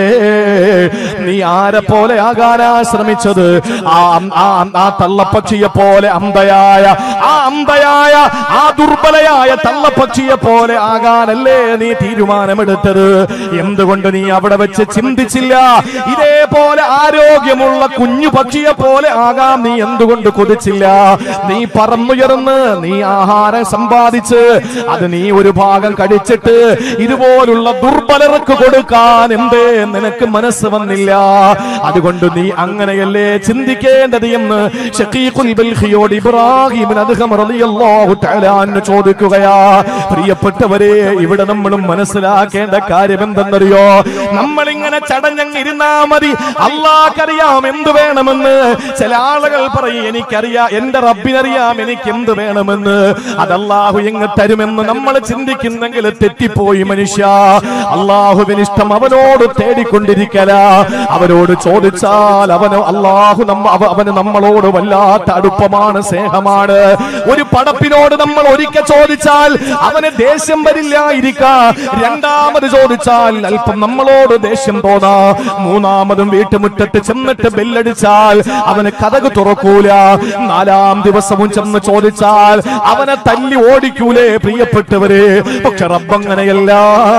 Speaker 1: നീ ആരെ പോലെ ആകാനാ ശ്രമിച്ചത്? ആ തള്ളപ്പക്ഷിയെ പോലെ അന്ധയായ ആ അന്ധയായ ആ ദുർബലയായ തള്ളപ്പക്ഷിയെ പോലെ ആകാനല്ലേ നീ തീരുമാനമെടുത്തത്? എന്തുകൊണ്ട് നീ അവിടെ വെച്ച് ചിന്തിച്ചില്ല, ഇതേപോലെ ആരോഗ്യമുള്ള കുഞ്ഞു പക്ഷിയെ പോലെ ആകാം നീ എന്തുകൊണ്ട് കൊതിച്ചില്ല? നീ പറന്നുയർന്ന് നീ ആഹാരം സമ്പാദിച്ച് അത് നീ ഒരു ഭാഗം കടിച്ചിട്ട് ഇതുപോലുള്ള ദുർബലർക്ക് കൊടുക്കാൻ എന്തേ നിനക്ക് മനസ്സ് വന്നില്ല? അതുകൊണ്ട് നീ അങ്ങനെയല്ലേ ചിന്തിക്കേണ്ടത് എന്ന് ഷഖീഖുൽ ബൽഖിയോട് ഇബ്രാഹിം അദ്ഹം റളിയല്ലാഹു തആല അൻഹു ചോദിക്കുകയാ. പ്രിയപ്പെട്ടവരെ, ഇവിടെ നമ്മളും മനസ്സിലാക്കേണ്ട കാര്യം എന്തെന്നറിയോ? നമ്മളിങ്ങനെ ചടഞ്ഞങ്ങിരുന്നാ മതി. അല്ലാഹ്ക്കറിയാം എന്ത് വേണമെന്ന്. ചില ആളുകൾ പറയും, എനിക്കറിയാം, എന്റെ റബ്ബിനറിയാം എനിക്ക് എന്ത് വേണമെന്ന്. അതല്ലാഹു എങ്ങ് തരുമെന്ന് നമ്മൾ ചിന്തിക്കുന്നെങ്കിൽ തെറ്റിപ്പോയി മനുഷ്യ. അള്ളാഹുവിന് ഇഷ്ടം അവനോട് തേടിക്കൊണ്ടിരിക്കല. അവനോട് ചോദിച്ചാൽ അവന് അള്ളാഹു അവന് നമ്മളോട് വല്ലാത്ത അടുപ്പമാണ്, സ്നേഹമാണ്. ഒരു പടപ്പിനോട് നമ്മൾ ഒരിക്കൽ ചോദിച്ചാൽ അവന് ദേഷ്യം വരില്ലായിരിക്കാം. രണ്ടാമത് ചോദിച്ചാൽ അല്പം നമ്മളോട് ദേഷ്യം തോന്നാ. മൂന്നാമതും വീട്ടുമുറ്റത്ത് ചെന്നിട്ട് ബെല്ലടിച്ചാൽ അവന് കതക് തുറക്കൂല. നാലാം ദിവസവും ചെന്ന് ചോദിച്ചാൽ അവനെ തല്ലി ഓടിക്കൂലേ? പ്രിയപ്പെട്ടവരെ, പക്ഷെ റബ്ബങ്ങനെയല്ല.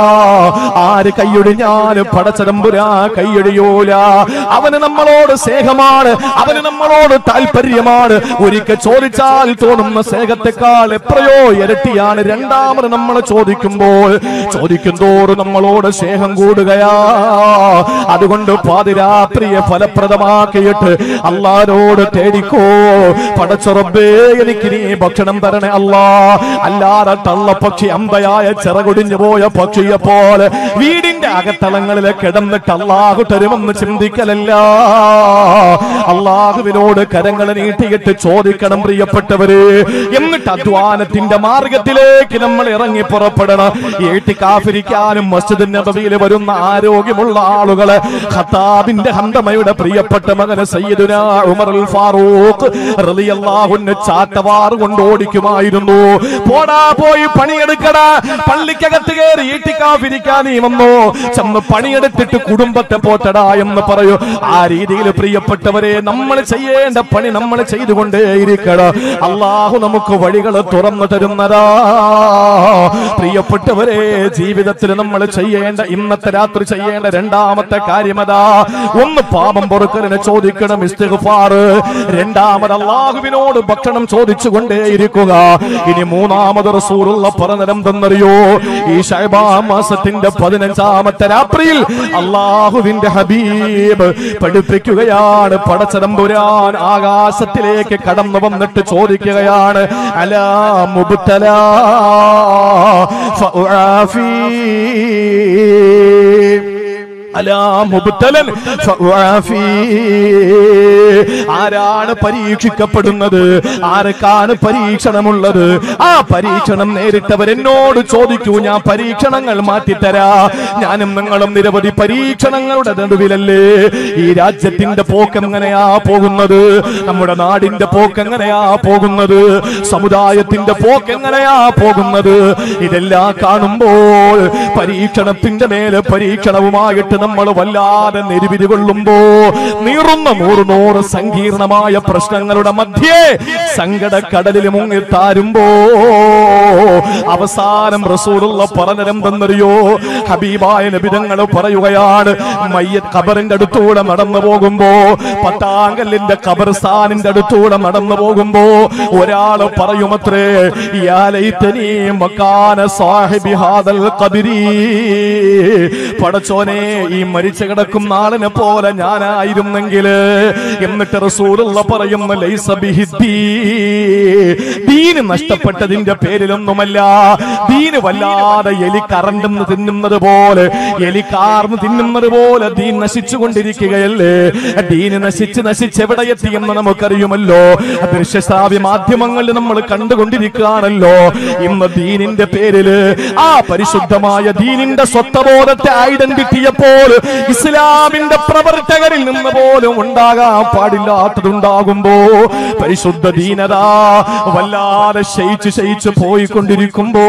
Speaker 1: ആര് കൈയൊടിഞ്ഞാലും പടച്ചതമ്പുരാ കൈയൊടിയൂല. അവന് നമ്മളോട് സ്നേഹമാണ്, അവന് നമ്മളോട് താല്പര്യമാണ്. ഒരിക്കൽ ചോദിച്ചാൽ തോന്നുന്ന സ്നേഹത്തെക്കാൾ എത്രയോ ഇരട്ടിയാണ് രണ്ടാമത് നമ്മൾ ചോദിക്കുമ്പോൾ. ചോദിക്കുന്തോറും നമ്മളോട് സ്നേഹം കൂടുകയാ. അതുകൊണ്ട് പാതിരാത്രിയെ ഫലപ്രദമാക്കിയിട്ട് അല്ലാഹുവോട് തേടിക്കോ, പടച്ച റബ്ബേ എനിക്ക് നീ ഭക്ഷണം തരണേ അല്ലാ. അല്ലാതെ തള്ളപ്പക്ഷി അമ്പയായ ചിറകൊടിഞ്ഞു പോയ പക്ഷിയെ പോലെ വീടിന്റെ അകത്തളങ്ങളിലെ കിടന്നിട്ട് അല്ലാഹു തരുമെന്ന് ചിന്തിക്കലല്ല. അല്ലാഹുവിനോട് കരങ്ങൾ നീട്ടിയിട്ട് ചോദിക്കണം പ്രിയപ്പെട്ടവര്. എന്നിട്ട് അധ്വാനത്തിന്റെ മാർഗത്തിലേക്ക് നമ്മൾ ഇറങ്ങി പുറപ്പെടണം. ഏറ്റിക്കാഫിരിക്കാനും മസ്ജിദ് നബവിയിൽ വരുന്ന ആരോഗ്യമുള്ള ആളുകളെ ഖത്താബിന്റെ ഹന്തമയുടെ പ്രിയപ്പെട്ട മകന് സയ്യിദുനാ ഉമർ അൽ ഫാറൂഖ് റളിയല്ലാഹു അൻഹു ചാട്ടവാർ കൊണ്ട് ഓടിക്കുമായിരുന്നു. പോടാ പോയി പണിയെടുക്കടാ, പള്ളിക്കകത്ത് കയറി ഈട്ടിക്കാതിരിക്കാൻ നീ വന്നോ, ചെന്ന് പണിയെടുത്തിട്ട് കുടുംബത്തെ പോറ്റടാ എന്ന് പറയൂ. ആ രീതിയിൽ പ്രിയപ്പെട്ടവരെ നമ്മൾ ചെയ്യേണ്ട പണി നമ്മൾ ചെയ്തുകൊണ്ടേയിരിക്കണം. അള്ളാഹു നമുക്ക് വഴികൾ തുറന്നു തരുന്നതാ. പ്രിയപ്പെട്ടവരെ, ജീവിതത്തിൽ നമ്മൾ ചെയ്യേണ്ട, ഇന്നത്തെ രാത്രി ചെയ്യേണ്ട രണ്ടാമത്തെ കാര്യമതാ. ഒന്ന് പാപം പൊറുക്കലിനെ ചോദിക്കണം, ഇസ്തിഗ്ഫാർ. രണ്ടാമത് അള്ളാഹുവിനോട് ഭക്ഷണം ചോദിച്ചു കൊണ്ടേയിരിക്കുക. ഇനി മൂന്നാമത് റസൂലുള്ള പറഞ്ഞതെന്തെന്നറിയോ? ഈ ശഅബാൻ മാസത്തിന്റെ പതിനഞ്ചാമത്തെ രാത്രിയിൽ അള്ളാഹുവിന്റെ ഹബീബ് പഠിപ്പിക്കുകയാണ്. പടച്ചതമ്പുരാൻ ആകാശത്തിലേക്ക് കടന്നു വന്നിട്ട് ചോദിക്കുകയാണ്, അലാ മുബ്തലാ ഫഉആഫി, അലാ മുബ്തലൻ ഫഉആഫി. ആരാണ് പരീക്ഷിക്കപ്പെടുന്നത്? ആർക്കാണ് പരീക്ഷണമുള്ളത്? ആ പരീക്ഷണം നേരിട്ടവരെന്നോട് ചോദിക്കൂ, ഞാൻ പരീക്ഷണങ്ങൾ മാറ്റിത്തരാ. ഞാനും നിങ്ങളും നിരവധി പരീക്ഷണങ്ങളുടെ നടുവിലല്ലേ. ഈ രാജ്യത്തിന്റെ പോക്ക് എങ്ങനെയാ പോകുന്നത്? നമ്മുടെ നാടിന്റെ പോക്ക് എങ്ങനെയാ പോകുന്നത്? സമുദായത്തിന്റെ പോക്ക് എങ്ങനെയാ പോകുന്നത്? ഇതെല്ലാം കാണുമ്പോൾ പരീക്ഷണത്തിന്റെ മേലെ പരീക്ഷണവുമായിട്ട് നമ്മൾ വല്ലാതെ നെരുവിരി കൊള്ളുമ്പോ, നീറുന്ന നൂറ് നൂറ് സങ്കീർണമായ പ്രശ്നങ്ങളുടെ മധ്യേ സങ്കടക്കടലിൽ മുങ്ങി താരുമ്പോ അവസാനം റസൂലുള്ള പറഞ്ഞതെന്തെന്നറിയോ? ഹബീബായ നബി തങ്ങൾ പറയുകയാണ്, മയ്യത്ത് ഖബറിന്റെ അടുത്തൂടെ നടന്നു പോകുമ്പോ, പത്താങ്കല്ലിന്റെ ഖബർസ്ഥാനിന്റെ അടുത്തൂടെ നടന്നു പോകുമ്പോ ഒരാള് പറയുമത്രേ, യാ ലൈതനി മകാന സാഹിബി ഹാദൽ ഖബരി. പടച്ചോനെ, ഈ മരിച്ചു കിടക്കുന്ന ആളിനെ പോലെ ഞാനായിരുന്നെങ്കിൽ. എന്നിട്ട് റസൂലുള്ള പറയുന്നു, ലൈസ ബിഹിദ്ദീ, ദീന് നഷ്ടപ്പെട്ടതിന്റെ പേരിലൊന്നുമല്ല. ദീന് വല്ലാതെ എലി കറണ്ടെന്ന് തിന്നുന്നത് പോലെ, എലി കാർന്ന് തിന്നുന്നത് പോലെ ദീൻ നശിച്ചുകൊണ്ടിരിക്കുകയല്ലേ. ദീന് നശിച്ച് നശിച്ച് എവിടെ എത്തിയെന്ന് നമുക്കറിയുമല്ലോ. ദൃശ്യശ്രാവ്യ മാധ്യമങ്ങളിൽ നമ്മൾ കണ്ടുകൊണ്ടിരിക്കുകയാണല്ലോ. ഇന്ന് ദീനിന്റെ പേരില്, ആ പരിശുദ്ധമായ ദീനിന്റെ സ്വത്വബോധത്തെ ഐഡന്റിറ്റിയപ്പോൾ ഇസ്ലാമിന്റെ പ്രവർത്തകരിൽ നിന്ന് പോലും ഉണ്ടാകാൻ പാടില്ലാത്തതുണ്ടാകുമ്പോ, പരിശുദ്ധ ദീനതാ വല്ലാതെ ശയിച്ച് ശയിച്ച് പോയിക്കൊണ്ടിരിക്കുമ്പോ,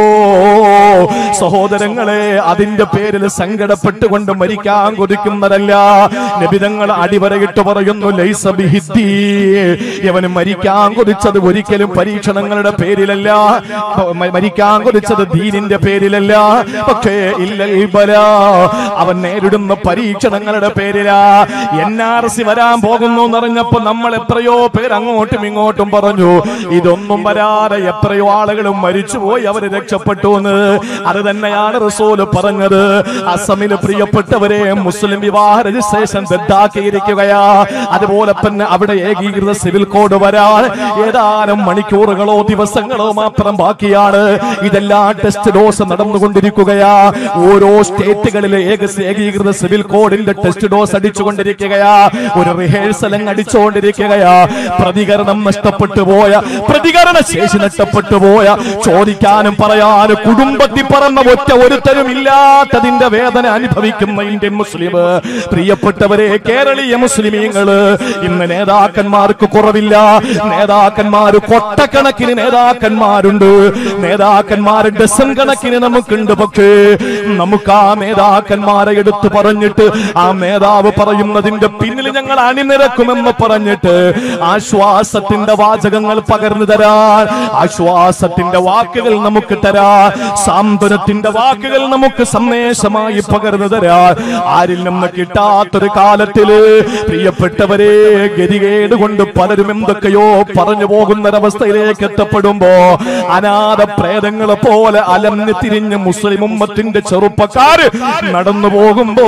Speaker 1: സഹോദരങ്ങളെ, അതിന്റെ പേരിൽ സങ്കടപ്പെട്ടുകൊണ്ട് മരിക്കാൻ കൊതിക്കുന്നതല്ല. നബിതങ്ങൾ അടിവരയിട്ട് പറയുന്നു, ലൈസ ബിഹിദ്ദീ, ഇവന് മരിക്കാൻ കൊതിച്ചത് ഒരിക്കലും പരീക്ഷണങ്ങളുടെ പേരിലല്ല, മരിക്കാൻ കൊതിച്ചത് ദീനിന്റെ പേരിലല്ല. പക്ഷേ ഇല്ലൽ ബലാ, അവൻ നേരിടുന്ന പരീക്ഷണങ്ങളുടെ പേരിലാ. എൻ ആർ സി വരാൻ പോകുന്നു എന്നറിഞ്ഞപ്പോ നമ്മൾ എത്രയോ പേർ അങ്ങോട്ടും ഇങ്ങോട്ടും പറഞ്ഞു, ഇതൊന്നും വരാതെ എത്രയോ ആളുകളും മരിച്ചുപോയി, അവര് രക്ഷപ്പെട്ടു എന്ന്. അത് തന്നെയാണ് റസൂൽ പറഞ്ഞത്. അസമില് പ്രിയപ്പെട്ടവരെ, മുസ്ലിം വിവാഹ രജിസ്ട്രേഷൻ റദ്ദാക്കിയിരിക്കുകയാ. അതുപോലെ തന്നെ അവിടെ ഏകീകൃത സിവിൽ കോഡ് വരാൻ ഏതാനും മണിക്കൂറുകളോ ദിവസങ്ങളോ മാത്രം ബാക്കിയാണ്. ഇതെല്ലാം ടെസ്റ്റ് ഡോസ് നടന്നുകൊണ്ടിരിക്കുകയാ. ഓരോ സ്റ്റേറ്റുകളിലെ ഏകീകൃത സിവിൽ കോഡിന്റെ ടെസ്റ്റ് ഡോസ് അടിച്ചുകൊണ്ടിരിക്കുകയാ. ഒരു റിഹേഴ്സൽ അങ്ങ് അടിച്ചുകൊണ്ടിരിക്കുകയാ. പ്രതികരണം നഷ്ടപ്പെട്ടു പോയ, പ്രതികരണ ശേഷി നഷ്ടപ്പെട്ടു പോയ, ചോദിക്കാനും പറയാനും കുടുംബത്തിൽ പറന്ന ഒറ്റ ഒരുത്തരും ഇല്ലാത്തതിന്റെ വേദന അനുഭവിക്കുന്ന ഇന്ത്യൻ മുസ്ലിം പ്രിയപ്പെട്ടവരെ, കേരളീയ മുസ്ലിമീങ്ങള് ഇന്ന് നേതാക്കന്മാർക്ക് കുറവില്ല. നേതാക്കന്മാര് കൊട്ടക്കണക്കിന് നേതാക്കന്മാരുണ്ട്. നേതാക്കന്മാര് ഡസൻ കണക്കിന് നമുക്കുണ്ട്. പക്ഷേ നമുക്ക് ആ നേതാക്കന്മാരെ എടുത്തു പറഞ്ഞിട്ട്, ആ നേതാവ് പറയുന്നതിന്റെ പിന്നിൽ ഞങ്ങൾ അണിനിരക്കുമെന്ന് പറഞ്ഞിട്ട് ആശ്വാസത്തിന്റെ വാചകങ്ങൾ പകർന്നു തരാൻ, ആശ്വാസത്തിന്റെ വാക്കുകൾ നമുക്ക് തരാൻ, സാന്ത്വനത്തിന്റെ വാക്കുകൾ നമുക്ക് സന്ദേശമായി പകർന്നു തരാൻ ആരിൽ നിന്ന് കിട്ടാത്തൊരു കാലത്തില് പ്രിയപ്പെട്ടവരെ, ഗതികേട് കൊണ്ട് പലരും എന്തൊക്കെയോ പറഞ്ഞു പോകുന്നൊരവസ്ഥയിലേക്ക് എത്തപ്പെടുമ്പോ, അനാഥ പ്രേതങ്ങളെ പോലെ അലഞ്ഞു തിരിഞ്ഞ് മുസ്ലിം ഉമ്മത്തിന്റെ ചെറുപ്പക്കാര് നടന്നു പോകുമ്പോ,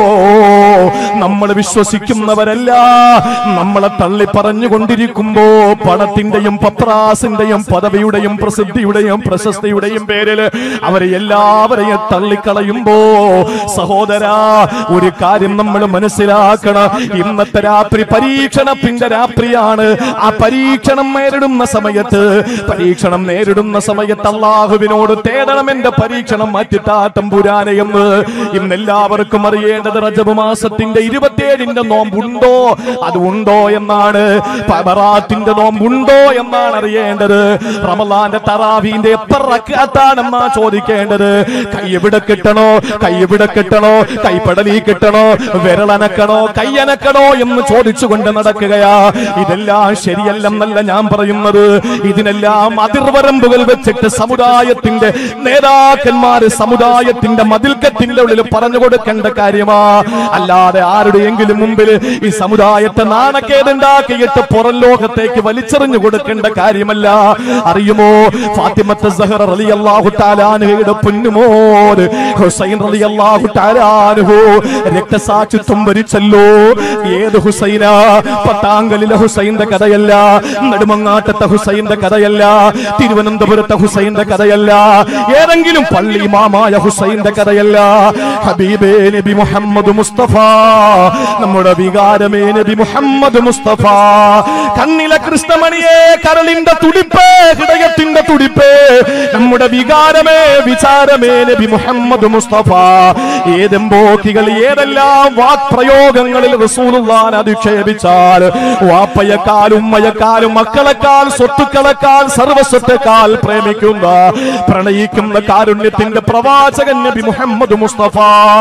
Speaker 1: നമ്മൾ വിശ്വസിക്കുന്നവരല്ല, നമ്മളെ തള്ളി പറഞ്ഞുകൊണ്ടിരിക്കുമ്പോ, പണത്തിന്റെയും പത്രാസിന്റെയും പദവിയുടെയും പ്രസിദ്ധിയുടെയും പ്രശസ്തിയുടെയും പേരിൽ അവരെ എല്ലാവരെയും തള്ളിക്കളയുമ്പോ, സഹോദരാ, ഒരു കാര്യം നമ്മൾ മനസ്സിലാക്കണം. ഇന്നത്തെ രാത്രി പരീക്ഷണത്തിന്റെ രാത്രിയാണ്. ആ പരീക്ഷണം നേരിടുന്ന സമയത്ത് പരീക്ഷണം നേരിടുന്ന സമയത്ത് അല്ലാഹുവിനോട് തേടണം, എന്റെ പരീക്ഷണം മാറ്റിത്താ തമ്പുരാനെ. തമ്പുരാനെ എന്ന്. ഇന്ന് എല്ലാവർക്കും അറിയേണ്ടത് റജബ് മാസത്തിന്റെ ഇരുപത്തിയേഴിന്റെ നോമ്പുണ്ടോ, അത് ഉണ്ടോ എന്നാണ്. ബറാത്തിന്റെ നോമ്പുണ്ടോ എന്നാണ് അറിയേണ്ടത്. റമളാന്റെ തറാവീന്റെ എത്ര റക്അത്താണെന്നാ ചോദിക്കേണ്ടത്. കൈ എവിടെ കിട്ടണോ, കൈ എവിടെ കിട്ടണോ, കൈപ്പടലി കിട്ടണോ, വിരളനക്കണോ, കയ്യനക്കണോ എന്ന് ചോദിച്ചുകൊണ്ട് നടക്കുകയാ. ഇതെല്ലാം ശരിയല്ലെന്നല്ല ഞാൻ പറയുന്നത്. ഇതിനെല്ലാം അതിർവരമ്പുകൾ വെച്ചിട്ട് സമുദായത്തിന്റെ നേതാക്കന്മാര് സമുദായത്തിന്റെ മതിൽക്കത്തിന്റെ ഉള്ളിൽ പറഞ്ഞു കൊടുക്കേണ്ട കാര്യമാ. അല്ലാതെ ആരുടെയെങ്കിലും മുമ്പിൽ ഈ സമുദായത്തെ നാണക്കേടുണ്ടാക്കിയിട്ട് പുറം ലോകത്തേക്ക് വലിച്ചെറിഞ്ഞു കൊടുക്കേണ്ട കാര്യമല്ല. അറിയുമോ, ഫാത്തിമത്ത് സഹറ റളിയല്ലാഹു തആല അൻഹയുടെ പൊന്നുമോൻ ഹുസൈൻ റളിയല്ലാഹു തആല അൻഹു രക്തസാക്ഷിത്വം വരിച്ചല്ലോ. ഏത് ഹുസൈനാ? പത്താങ്കലിലെ ഹുസൈന്റെ കഥയല്ല, നെടുമങ്ങാട്ടത്തെ ഹുസൈന്റെ കഥയല്ല, തിരുവനന്തപുരത്തെ ഹുസൈന്റെ കഥയല്ല, ഏതെങ്കിലും പള്ളി ഇമാമായ ഹുസൈന്റെ കഥയല്ല. ഹബീബേ നബി മുഹമ്മദ് മുസ്തഫ, നമ്മുടെ വികാരമേ നബി മുഹമ്മദ് മുസ്തഫ. കണ്ണിലെ കൃഷ്ണമണിയെ, കരളിന്റെ തുടിപ്പേ, ഹൃദയത്തിന്റെ തുടിപ്പേ, നമ്മുടെ വികാരമേ വിചാരമേ നബി മുഹമ്മദ് മുസ്തഫ. ഏതെമ്പോക്കികൾ ഏതെല്ലാം വാക്പ്രയോഗങ്ങളിൽ റസൂലുള്ളാഹിനെ അധിക്ഷേപിച്ചാൽ വാപ്പയെക്കാൾ ഉമ്മയെക്കാൾ മക്കളെക്കാൾ സ്വത്തുക്കളെക്കാൾ സർവസ്വത്തെക്കാൾ പ്രേമിക്കുന്ന പ്രണയിക്കുന്ന കാരുണ്യത്തിന്റെ പ്രവാചകൻ നബി മുഹമ്മദ് മുസ്തഫ.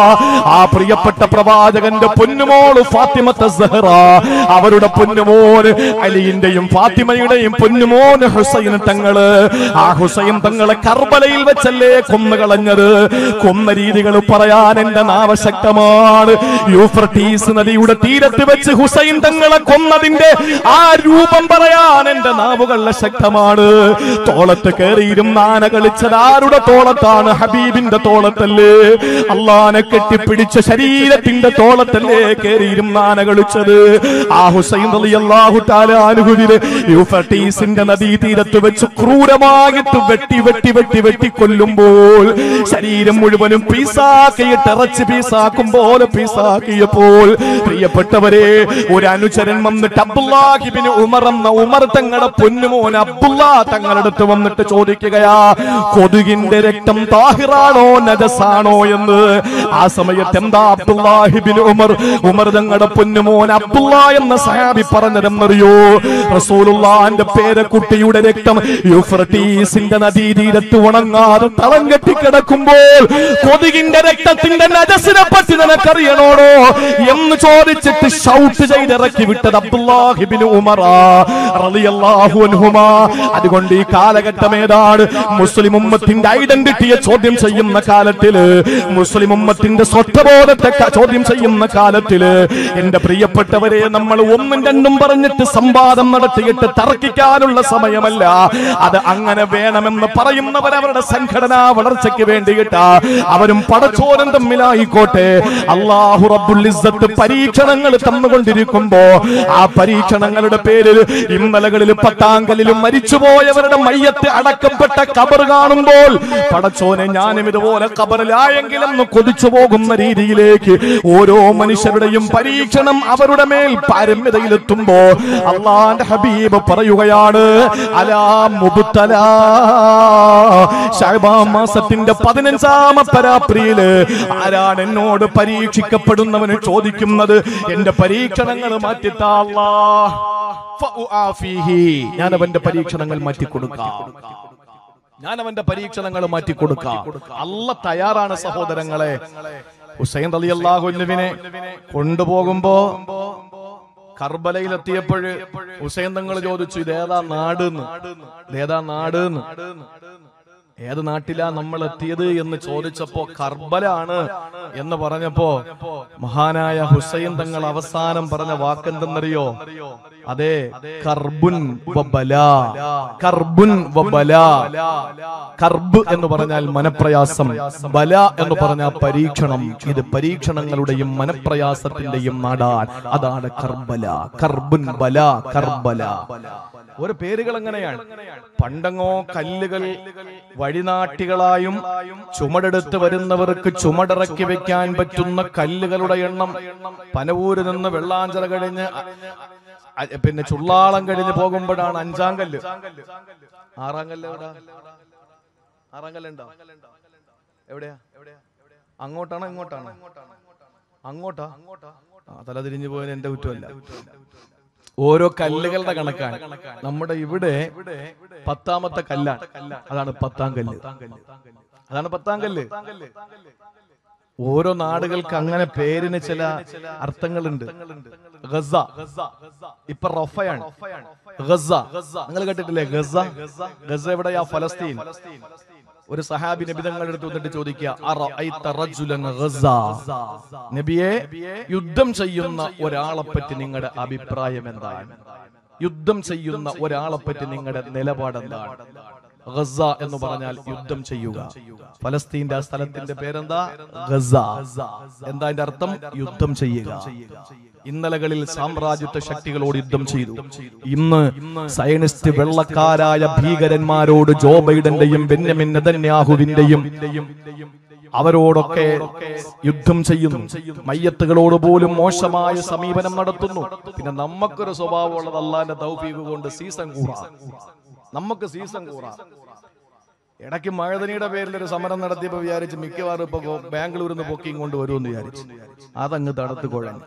Speaker 1: ആ പ്രിയപ്പെട്ട പ്രവാചകന്റെ പൊന്നുമോൾ ഫാത്തിമത്ത് സഹറ, അവരുടെ പൊന്നുമോൻ അലിയുടെയും ഫാത്തിമയുടെയും പൊന്നുമോൻ ഹുസൈൻ തങ്ങള്. ആ ഹുസൈൻ തങ്ങളെ കർബലയിൽ വെച്ചല്ലേ കൊന്നുകളഞ്ഞത്. കൊന്ന രീതികൾ പറയാൻ എന്റെ നാവശക്തമാണ്. യൂഫ്രട്ടീസ് നദിയുടെ തീരത്ത് വെച്ച് ഹുസൈൻ തങ്ങളെ കൊന്നതിന്റെ ആ രൂപം പറയാൻ എന്റെ നാവുകളുടെ ശക്തമാണ്. തോളത്ത് കയറിയിരുന്ന ആന കളിച്ചത് ആരുടെ തോളത്താണ്? ഹബീബിന്റെ തോളത്തല്ലേ. അള്ളാനെ കെട്ടിപ്പിടിച്ച ശരീരത്തിന്റെ തോളത്തല്ലേ കയറിയിരുന്ന ആന കളിച്ചത്. ആ ഹുസൈൻ റളിയല്ലാഹു തആല അൻഹുവിനെ യൂഫ്രട്ടീസിന്റെ നദീ തീരത്ത് വെച്ച് ക്രൂരമായിട്ട് വെട്ടി വെട്ടി വെട്ടി വെട്ടി കൊല്ലുമ്പോൾ ശരീരം മുഴുവനും പീസാക്കിയിട്ട് ഇറച്ചി പീസാക്കും പോലെ പീസാക്കിയപ്പോൾ പ്രിയപ്പെട്ടവരെ, ഒരു അനുചരൻ വന്നിട്ട് അബ്ദുല്ലാഹി ഇബ്നു ഉമർ എന്ന ഉമർ തങ്ങളുടെ പൊന്നുമോൻ അബ്ദുല്ലാ തങ്ങളുടെ അടുത്ത് വന്നിട്ട് ചോദിക്കുകയാ, കൊതുകിന്റെ രക്തം താഹിറാണോ നജസാണോ എന്ന്. ആ സമയത്ത് എന്താ അബ്ദുല്ലാഹി ഇബ്നു ഉമർ ഉമർ തങ്ങളുടെ പൊന്നുമോൻ അബ്ദുല്ലാ എന്ന സഹാബി പറഞ്ഞതെന്നറിയോ? റസൂലുള്ളാഹിന്റെ പേരക്കുട്ടിയുടെ രക്തം യൂഫ്രട്ടീസിന്റെ നദീതീരത്ത് ഉണങ്ങാതെ തളം കെട്ടി കിടക്കുമ്പോൾ കൊതുകിന്റെ രക്തത്തിന്റെ നജസിനെ പറ്റി നിനക്കറിയണോടോ എന്ന് ചോദിച്ചിട്ട് ഷൗട്ട് ചെയ്തിറക്കി വിട്ടത് അബ്ദുല്ലാഹി ഇബ്നു ഉമർ റളിയല്ലാഹു അൻഹുമാ. അതുകൊണ്ട് ഈ കാലഘട്ടം ഏതാണ്? മുസ്ലിം ഉമ്മത്തിന്റെ ഐഡന്റിറ്റിയെ ചോദ്യം ചെയ്യുന്ന കാലത്തില്, മുസ്ലിം ഉമ്മത്തിന്റെ സ്വത്വബോധത്തെ ചോദ്യം ചെയ്യുന്ന കാലത്തില് എന്റെ പ്രിയപ്പെട്ടവരെ, നമ്മൾ ഒന്നും രണ്ടും പറഞ്ഞിട്ട് സംവാദം നടത്തിയിട്ട് തർക്കിക്കാനുള്ള സമയമല്ല. അത് അങ്ങനെ വേണമെന്ന് പറയുന്നവർ അവരുടെ സംഘടനാ വളർച്ചയ്ക്ക് വേണ്ടിയിട്ടാ. അവരും പടച്ചോനും തമ്മിലായിക്കോട്ടെ. അല്ലാഹു റബ്ബുൽ ഇസ്സത്ത് പരീക്ഷണങ്ങൾ തന്നുകൊണ്ടിരിക്കുമ്പോ ആ പരീക്ഷണങ്ങളുടെ പേരിൽ ഇന്നലകളിൽ പത്താങ്കലിലും മരിച്ചുപോയവരുടെ മയ്യത്ത് അടക്കപ്പെട്ട ഖബർ കാണുമ്പോൾ പടച്ചോനെ, ഞാനും ഇതുപോലെ ഖബറിലായെങ്കിലും കൊതിച്ചു പോകുന്ന രീതിയിലേക്ക് ഓരോ മനുഷ്യരുടെയും പരീക്ഷണം അവരുടെ മേൽ പാരമ്യതയിലെത്തുമ്പോ അല്ലാഹുവിന്റെ ഹബീബ് പറയുകയാണ്, അലാ മുബ്തലാ, ശഅബാൻ മാസത്തിന്റെ പതിനഞ്ചാമത്തെ രാത്രിയില് ആരാണ് എന്നോട് പരീക്ഷിക്കപ്പെടുന്നവന് ചോദിക്കുന്നത്, എന്റെ പരീക്ഷണങ്ങൾ മാറ്റിത്താ അല്ലാഹ്, ഫഉആഫീഹി, ഞാൻ അവന്റെ പരീക്ഷണങ്ങൾ മാറ്റിക്കൊടുക്കാം, ഞാൻ അവന്റെ പരീക്ഷണങ്ങൾ മാറ്റിക്കൊടുക്കാം. അല്ലാഹ് തയ്യാറാണ് സഹോദരങ്ങളെ. ഹുസൈൻ റളിയല്ലാഹു അൻഹുവിനെ കൊണ്ടുപോകുമ്പോ കർബലയിലെത്തിയപ്പോൾ ഹുസൈൻ തങ്ങൾ ചോദിച്ചു, ഇതേതാ നാട് എന്ന്, ഇതേതാ നാട് എന്ന്, ഏത് നാട്ടിലാ നമ്മൾ എത്തിയത് എന്ന് ചോദിച്ചപ്പോ കർബലാണ് എന്ന് പറഞ്ഞപ്പോ മഹാനായ ഹുസൈൻ തങ്ങൾ അവസാനം പറഞ്ഞ വാക്കെന്തെന്നറിയോ? അതെ, കർബുൻ വബലാ, കർബുൻ വബലാ. കർബ് എന്ന് പറഞ്ഞാൽ മനപ്രയാസം, ബല എന്ന് പറഞ്ഞാൽ പരീക്ഷണം. ഇത് പരീക്ഷണങ്ങളുടെയും മനപ്രയാസത്തിന്റെയും നാടാൻ, അതാണ് കർബല. കർബുൻ ബല, കർബല. ഒരു പേരുകൾ എങ്ങനെയാണ്? പണ്ടങ്ങോ കല്ലുകൾ വഴിനാട്ടികളായും ചുമടെടുത്ത് വരുന്നവർക്ക് ചുമടിറക്കി വെക്കാൻ പറ്റുന്ന കല്ലുകളുടെ എണ്ണം പനവൂര് നിന്ന് വെള്ളാഞ്ചിറ കഴിഞ്ഞ് പിന്നെ ചുള്ളാളം കഴിഞ്ഞ് പോകുമ്പോഴാണ് അഞ്ചാം കല്ല്. ആറാം കല്ല് എവിടാ? ആറാം കല്ലുണ്ടോ? എവിടെയാ? അങ്ങോട്ടാണോ ഇങ്ങോട്ടാണോ? അങ്ങോട്ടാ. തല തിരിഞ്ഞു പോയാൽ എന്റെ കുറ്റമല്ല. ഓരോ കല്ലുകളുടെ കണക്കാണ്. നമ്മുടെ ഇവിടെ പത്താമത്തെ കല്ലാണ്. അതാണ് പത്താം കല്ല്. അതാണ് പത്താം കല്ല്. ഓരോ നാടുകൾക്ക് അങ്ങനെ പേരിന് ചില അർത്ഥങ്ങളുണ്ട്. ഗസ ഇപ്പൊ റഫയാണ്. ഗസ നിങ്ങൾ കേട്ടിട്ടില്ലേ? ഗസ ഗസ എവിടെയാ? ഫലസ്തീൻ. ഒരു സഹാബി നബി തങ്ങളുടെ അടുത്ത് വന്നിട്ട് ചോദിക്കുക, നബിയെ, യുദ്ധം ചെയ്യുന്ന ഒരാളെ പറ്റി നിങ്ങളുടെ അഭിപ്രായം എന്താണ്? യുദ്ധം ചെയ്യുന്ന ഒരാളെ പറ്റി നിങ്ങളുടെ നിലപാട് എന്താണ്? ഗസ എന്ന് പറഞ്ഞാൽ യുദ്ധം ചെയ്യുക. ഫലസ്തീന്റെ ആ സ്ഥലത്തിന്റെ പേരെന്താ? ഗസ. എന്താ അതിന്റെ അർത്ഥം? യുദ്ധം ചെയ്യുക. ഇന്നലകളിൽ സാമ്രാജ്യത്വ ശക്തികളോട് യുദ്ധം ചെയ്തു. ഇന്ന് സയനിസ്റ്റ് വെള്ളക്കാരായ ഭീകരന്മാരോട് ജോ ബൈഡന്റെയും ബെന്യാമിൻ നെതന്യാഹുവിന്റെയും അവരോടൊക്കെ യുദ്ധം ചെയ്യുന്നു. മയ്യത്തുകളോട് പോലും മോശമായ സമീപനം നടത്തുന്നു. പിന്നെ നമുക്കൊരു സ്വഭാവമുള്ളത് അല്ലാഹുവിന്റെ തൗഫീഖ് കൊണ്ട് സീസൺ കൂറാ. നമുക്ക് സീസൺ കൂറാ. ഇടയ്ക്ക് മഴതനിയുടെ പേരിൽ ഒരു സമരം നടത്തിയപ്പോ വിചാരിച്ച് മിക്കവാറും ഇപ്പൊ ബാംഗ്ലൂരിൽ നിന്ന് പൊക്കിയും കൊണ്ട് വരുമെന്ന് വിചാരിച്ചു. അതങ്ങ് തടുത്ത് കുഴഞ്ഞു.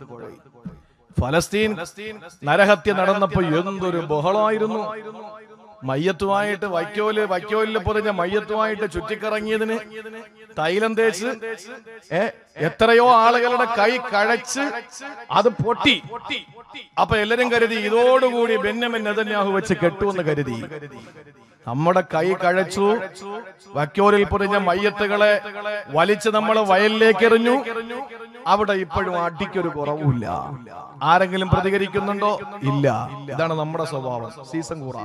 Speaker 1: ഫലസ്തീൻ നരഹത്യ നടന്നപ്പോ എന്തൊരു ബഹളമായിരുന്നു. മയ്യത്തുമായിട്ട് വൈക്കോല് വൈക്കോലിൽ പൊതിഞ്ഞ മയ്യത്തുമായിട്ട് ചുറ്റിക്കറങ്ങിയതിന് തൈലം തേച്ച് ഏ എത്രയോ ആളുകളുടെ കൈ കഴച്ച് അത് പൊട്ടി. അപ്പൊ എല്ലാരും കരുതി ഇതോടുകൂടി ബെന്യാമിൻ നെതന്യാഹു വെച്ച് കെട്ടുമെന്ന് കരുതി. നമ്മുടെ കൈ കഴച്ചു. വൈക്കോലിൽ പൊതിഞ്ഞ മയ്യത്തുകളെ വലിച്ച് നമ്മൾ വയലിലേക്ക് എറിഞ്ഞു. അവിടെ ഇപ്പോഴും അടിക്കൊരു കുറവുമില്ല. ആരെങ്കിലും പ്രതികരിക്കുന്നുണ്ടോ? ഇല്ല. ഇതാണ് നമ്മുടെ സ്വഭാവം. സീസൺ കൂറ.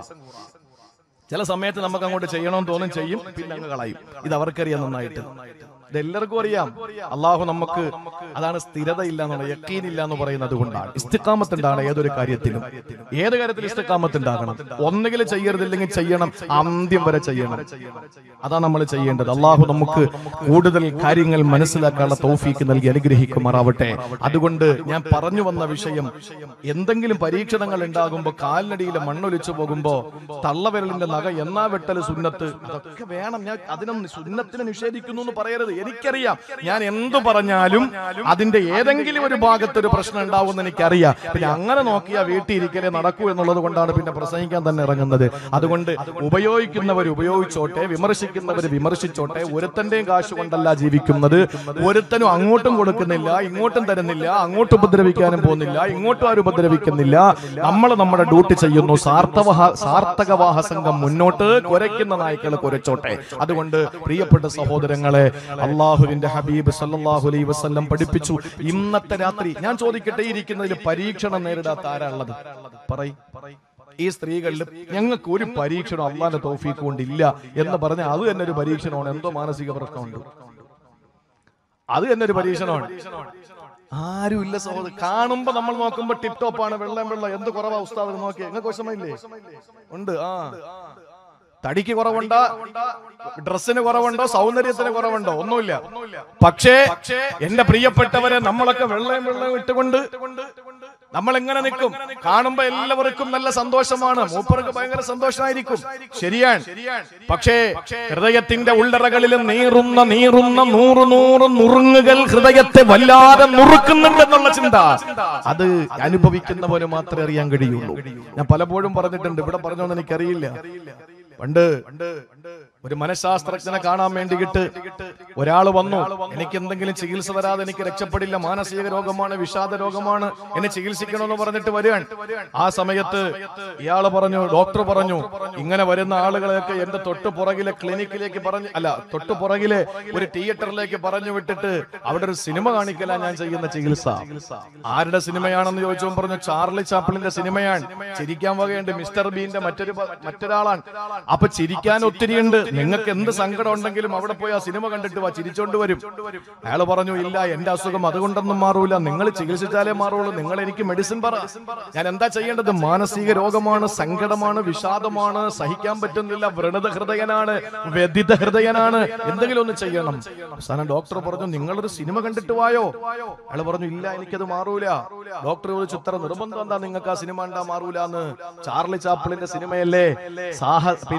Speaker 1: ചില സമയത്ത് നമുക്ക് അങ്ങോട്ട് ചെയ്യണമെന്ന് തോന്നും, ചെയ്യും, പിന്നെ അങ്ങ് കളയും. ഇത് അവർക്കറിയാം നന്നായിട്ട്. ഇതെല്ലാവർക്കും അറിയാം. അള്ളാഹു നമുക്ക് അതാണ് സ്ഥിരത ഇല്ല എന്നുള്ള യക്കീനില്ല എന്ന് പറയുന്നത് കൊണ്ടാണ്. ഇസ്തിഖാമത്ത് ഉണ്ടാകണം ഏതൊരു കാര്യത്തിലും. ഏത് കാര്യത്തിലും ഇസ്തിഖാമത്ത് ഉണ്ടാകണം. ഒന്നുകിൽ ചെയ്യരുതില്ലെങ്കിൽ ചെയ്യണം, അന്ത്യം വരെ ചെയ്യണം. അതാണ് നമ്മൾ ചെയ്യേണ്ടത്. അള്ളാഹു നമുക്ക് കൂടുതൽ കാര്യങ്ങൾ മനസ്സിലാക്കാനുള്ള തൗഫീക്ക് നൽകി അനുഗ്രഹിക്കുമാറാവട്ടെ. അതുകൊണ്ട് ഞാൻ പറഞ്ഞു വന്ന വിഷയം, എന്തെങ്കിലും പരീക്ഷണങ്ങൾ ഉണ്ടാകുമ്പോ കാലിനടിയിലെ മണ്ണൊലിച്ചു പോകുമ്പോ തള്ളവിരലിന്റെ നഖ എന്നാ വെട്ടല് സുന്നത്ത്, അതൊക്കെ വേണം. ഞാൻ അതിനൊന്നും സുന്നത്തിനെ നിഷേധിക്കുന്നു എന്ന് പറയരുത്. എനിക്കറിയാം, ഞാൻ എന്തു പറഞ്ഞാലും അതിന്റെ ഏതെങ്കിലും ഒരു ഭാഗത്ത് ഒരു പ്രശ്നം ഉണ്ടാവുമെന്ന് എനിക്കറിയാം. പിന്നെ അങ്ങനെ നോക്കിയാ വീട്ടിൽ ഇരിക്കലേ നടക്കൂ എന്നുള്ളത് കൊണ്ടാണ് പിന്നെ പ്രസംഗിക്കാൻ തന്നെ ഇറങ്ങുന്നത്. അതുകൊണ്ട് ഉപയോഗിക്കുന്നവർ ഉപയോഗിച്ചോട്ടെ, വിമർശിക്കുന്നവർ വിമർശിച്ചോട്ടെ. ഒരുത്തന്റെയും കാശ് കൊണ്ടല്ല ജീവിക്കുന്നത്. ഒരുത്തനും അങ്ങോട്ടും കൊടുക്കുന്നില്ല, ഇങ്ങോട്ടും തരുന്നില്ല, അങ്ങോട്ടും ഉപദ്രവിക്കാനും പോകുന്നില്ല, ഇങ്ങോട്ടും ആരും ഉപദ്രവിക്കുന്നില്ല. നമ്മൾ നമ്മുടെ ഡ്യൂട്ടി ചെയ്യുന്നു. സാർത്ഥവഹ സാർത്ഥകവാഹ സംഘം മുന്നോട്ട്, കുരയ്ക്കുന്ന നായ്ക്കൾ കുരച്ചോട്ടെ. അതുകൊണ്ട് പ്രിയപ്പെട്ട സഹോദരങ്ങളെ, അള്ളാഹുവിന്റെ ഹബീബ് സല്ലല്ലാഹു അലൈഹി വസല്ലം പഠിപ്പിച്ചു. ഇന്നത്തെ രാത്രി ഞാൻ ചോദിക്കട്ടെ, ഇരിക്കുന്നതിൽ പരീക്ഷണം നേരിടാത്ത ആരാളുള്ളത്? പറയ്. ഈ സ്ത്രീകളിൽ ഞങ്ങൾക്ക് ഒരു പരീക്ഷണം അള്ളാന്റെ തൗഫീഖ് കൊണ്ടില്ല എന്ന് പറഞ്ഞാൽ അത് തന്നെ ഒരു പരീക്ഷണമാണ്. എന്തോ മാനസിക പ്രശ്നമുണ്ട്, അത് തന്നെ ഒരു പരീക്ഷണമാണ്. ആരും ഇല്ല സഹോദരൻ. കാണുമ്പോ നമ്മൾ നോക്കുമ്പോ ടിപ് ടോപ്പാണ്, വെള്ളം വെള്ളം എന്ത് കുറവാ ഉസ്താദ് നോക്കിയേ. നിങ്ങൾക്ക് വിഷമമില്ലേ? ഉണ്ട്. ആ തടിക്ക് കുറവുണ്ടോ, ഡ്രസ്സിന് കുറവുണ്ടോ, സൗന്ദര്യത്തിന് കുറവുണ്ടോ? ഒന്നുമില്ല. പക്ഷേ എന്റെ പ്രിയപ്പെട്ടവരെ, നമ്മളൊക്കെ വെള്ളയും വെള്ളയും ഇട്ടുകൊണ്ട് നമ്മൾ എങ്ങനെ നിൽക്കും? കാണുമ്പോ എല്ലാവർക്കും നല്ല സന്തോഷമാണ്, മൂപ്പർക്ക് ഭയങ്കര സന്തോഷമായിരിക്കും. ശരിയാണ്. പക്ഷേ ഹൃദയത്തിന്റെ ഉള്ളറകളിൽ നീറുന്ന നീറുന്ന നൂറ് നൂറ് നുറുങ്ങുകൾ ഹൃദയത്തെ വല്ലാതെ നുറുക്കുന്നുണ്ടെന്നുള്ള ചിന്ത, അത് അനുഭവിക്കുന്നവന് മാത്രമേ അറിയാൻ കഴിയുള്ളൂ. ഞാൻ പലപ്പോഴും പറഞ്ഞിട്ടുണ്ട്, ഇവിടെ പറഞ്ഞോന്ന് എനിക്കറിയില്ല. പണ്ട് ഒരു മനഃശാസ്ത്രജ്ഞനെ കാണാൻ വേണ്ടിയിട്ട് ഒരാൾ വന്നു. എനിക്ക് എന്തെങ്കിലും ചികിത്സ തരാതെ എനിക്ക് രക്ഷപ്പെടില്ല, മാനസിക രോഗമാണ്, വിഷാദ രോഗമാണ്, എന്നെ ചികിത്സിക്കണമെന്ന് പറഞ്ഞിട്ട് വരികയാണ്. ആ സമയത്ത് ഇയാള് പറഞ്ഞു, ഡോക്ടർ പറഞ്ഞു, ഇങ്ങനെ വരുന്ന ആളുകളെയൊക്കെ എന്റെ തൊട്ടു പുറകിലെ ക്ലിനിക്കിലേക്ക് പറഞ്ഞു, അല്ല തൊട്ടു പുറകിലെ ഒരു തിയേറ്ററിലേക്ക് പറഞ്ഞു വിട്ടിട്ട് അവിടെ ഒരു സിനിമ കാണിക്കല ഞാൻ ചെയ്യുന്ന ചികിത്സ. ആരുടെ സിനിമയാണെന്ന് ചോദിച്ചപ്പോൾ പറഞ്ഞു, ചാർലി ചാപ്ലിന്റെ സിനിമയാണ്. ചിരിക്കാൻ വകയുണ്ട്, മിസ്റ്റർ ബീന്റെ മറ്റൊരു മറ്റൊരാളാണ്. അപ്പൊ ചിരിക്കാൻ ഒത്തിരിയുണ്ട്. നിങ്ങൾക്ക് എന്ത് സങ്കടം ഉണ്ടെങ്കിലും അവിടെ പോയി ആ സിനിമ കണ്ടിട്ട് വാ, ചിരിച്ചോണ്ട് വരും. അയാൾ പറഞ്ഞു, ഇല്ല, എന്റെ അസുഖം അതുകൊണ്ടൊന്നും മാറൂല, നിങ്ങൾ ചികിത്സിച്ചാലേ മാറുള്ളൂ, നിങ്ങൾ എനിക്ക് മെഡിസിൻ പറ, ഞാൻ എന്താ ചെയ്യേണ്ടത്? മാനസിക രോഗമാണ്, സങ്കടമാണ്, വിഷാദമാണ്, സഹിക്കാൻ പറ്റുന്നില്ല, വ്രണത ഹൃദയനാണ്, വ്യതിത ഹൃദയനാണ്, എന്തെങ്കിലും ഒന്ന് ചെയ്യണം. അവസാനം ഡോക്ടർ പറഞ്ഞു, നിങ്ങളൊരു സിനിമ കണ്ടിട്ട് വായോ. അയാൾ പറഞ്ഞു, ഇല്ല, എനിക്കത് മാറൂല. ഡോക്ടർ ചോദിച്ചു, ഇത്ര നിർബന്ധം എന്താ നിങ്ങൾക്ക് ആ സിനിമ ഉണ്ടാ മാറൂല എന്ന്? ചാർലി ചാപ്ലിന്റെ സിനിമയല്ലേ, സാഹ പിന്നെ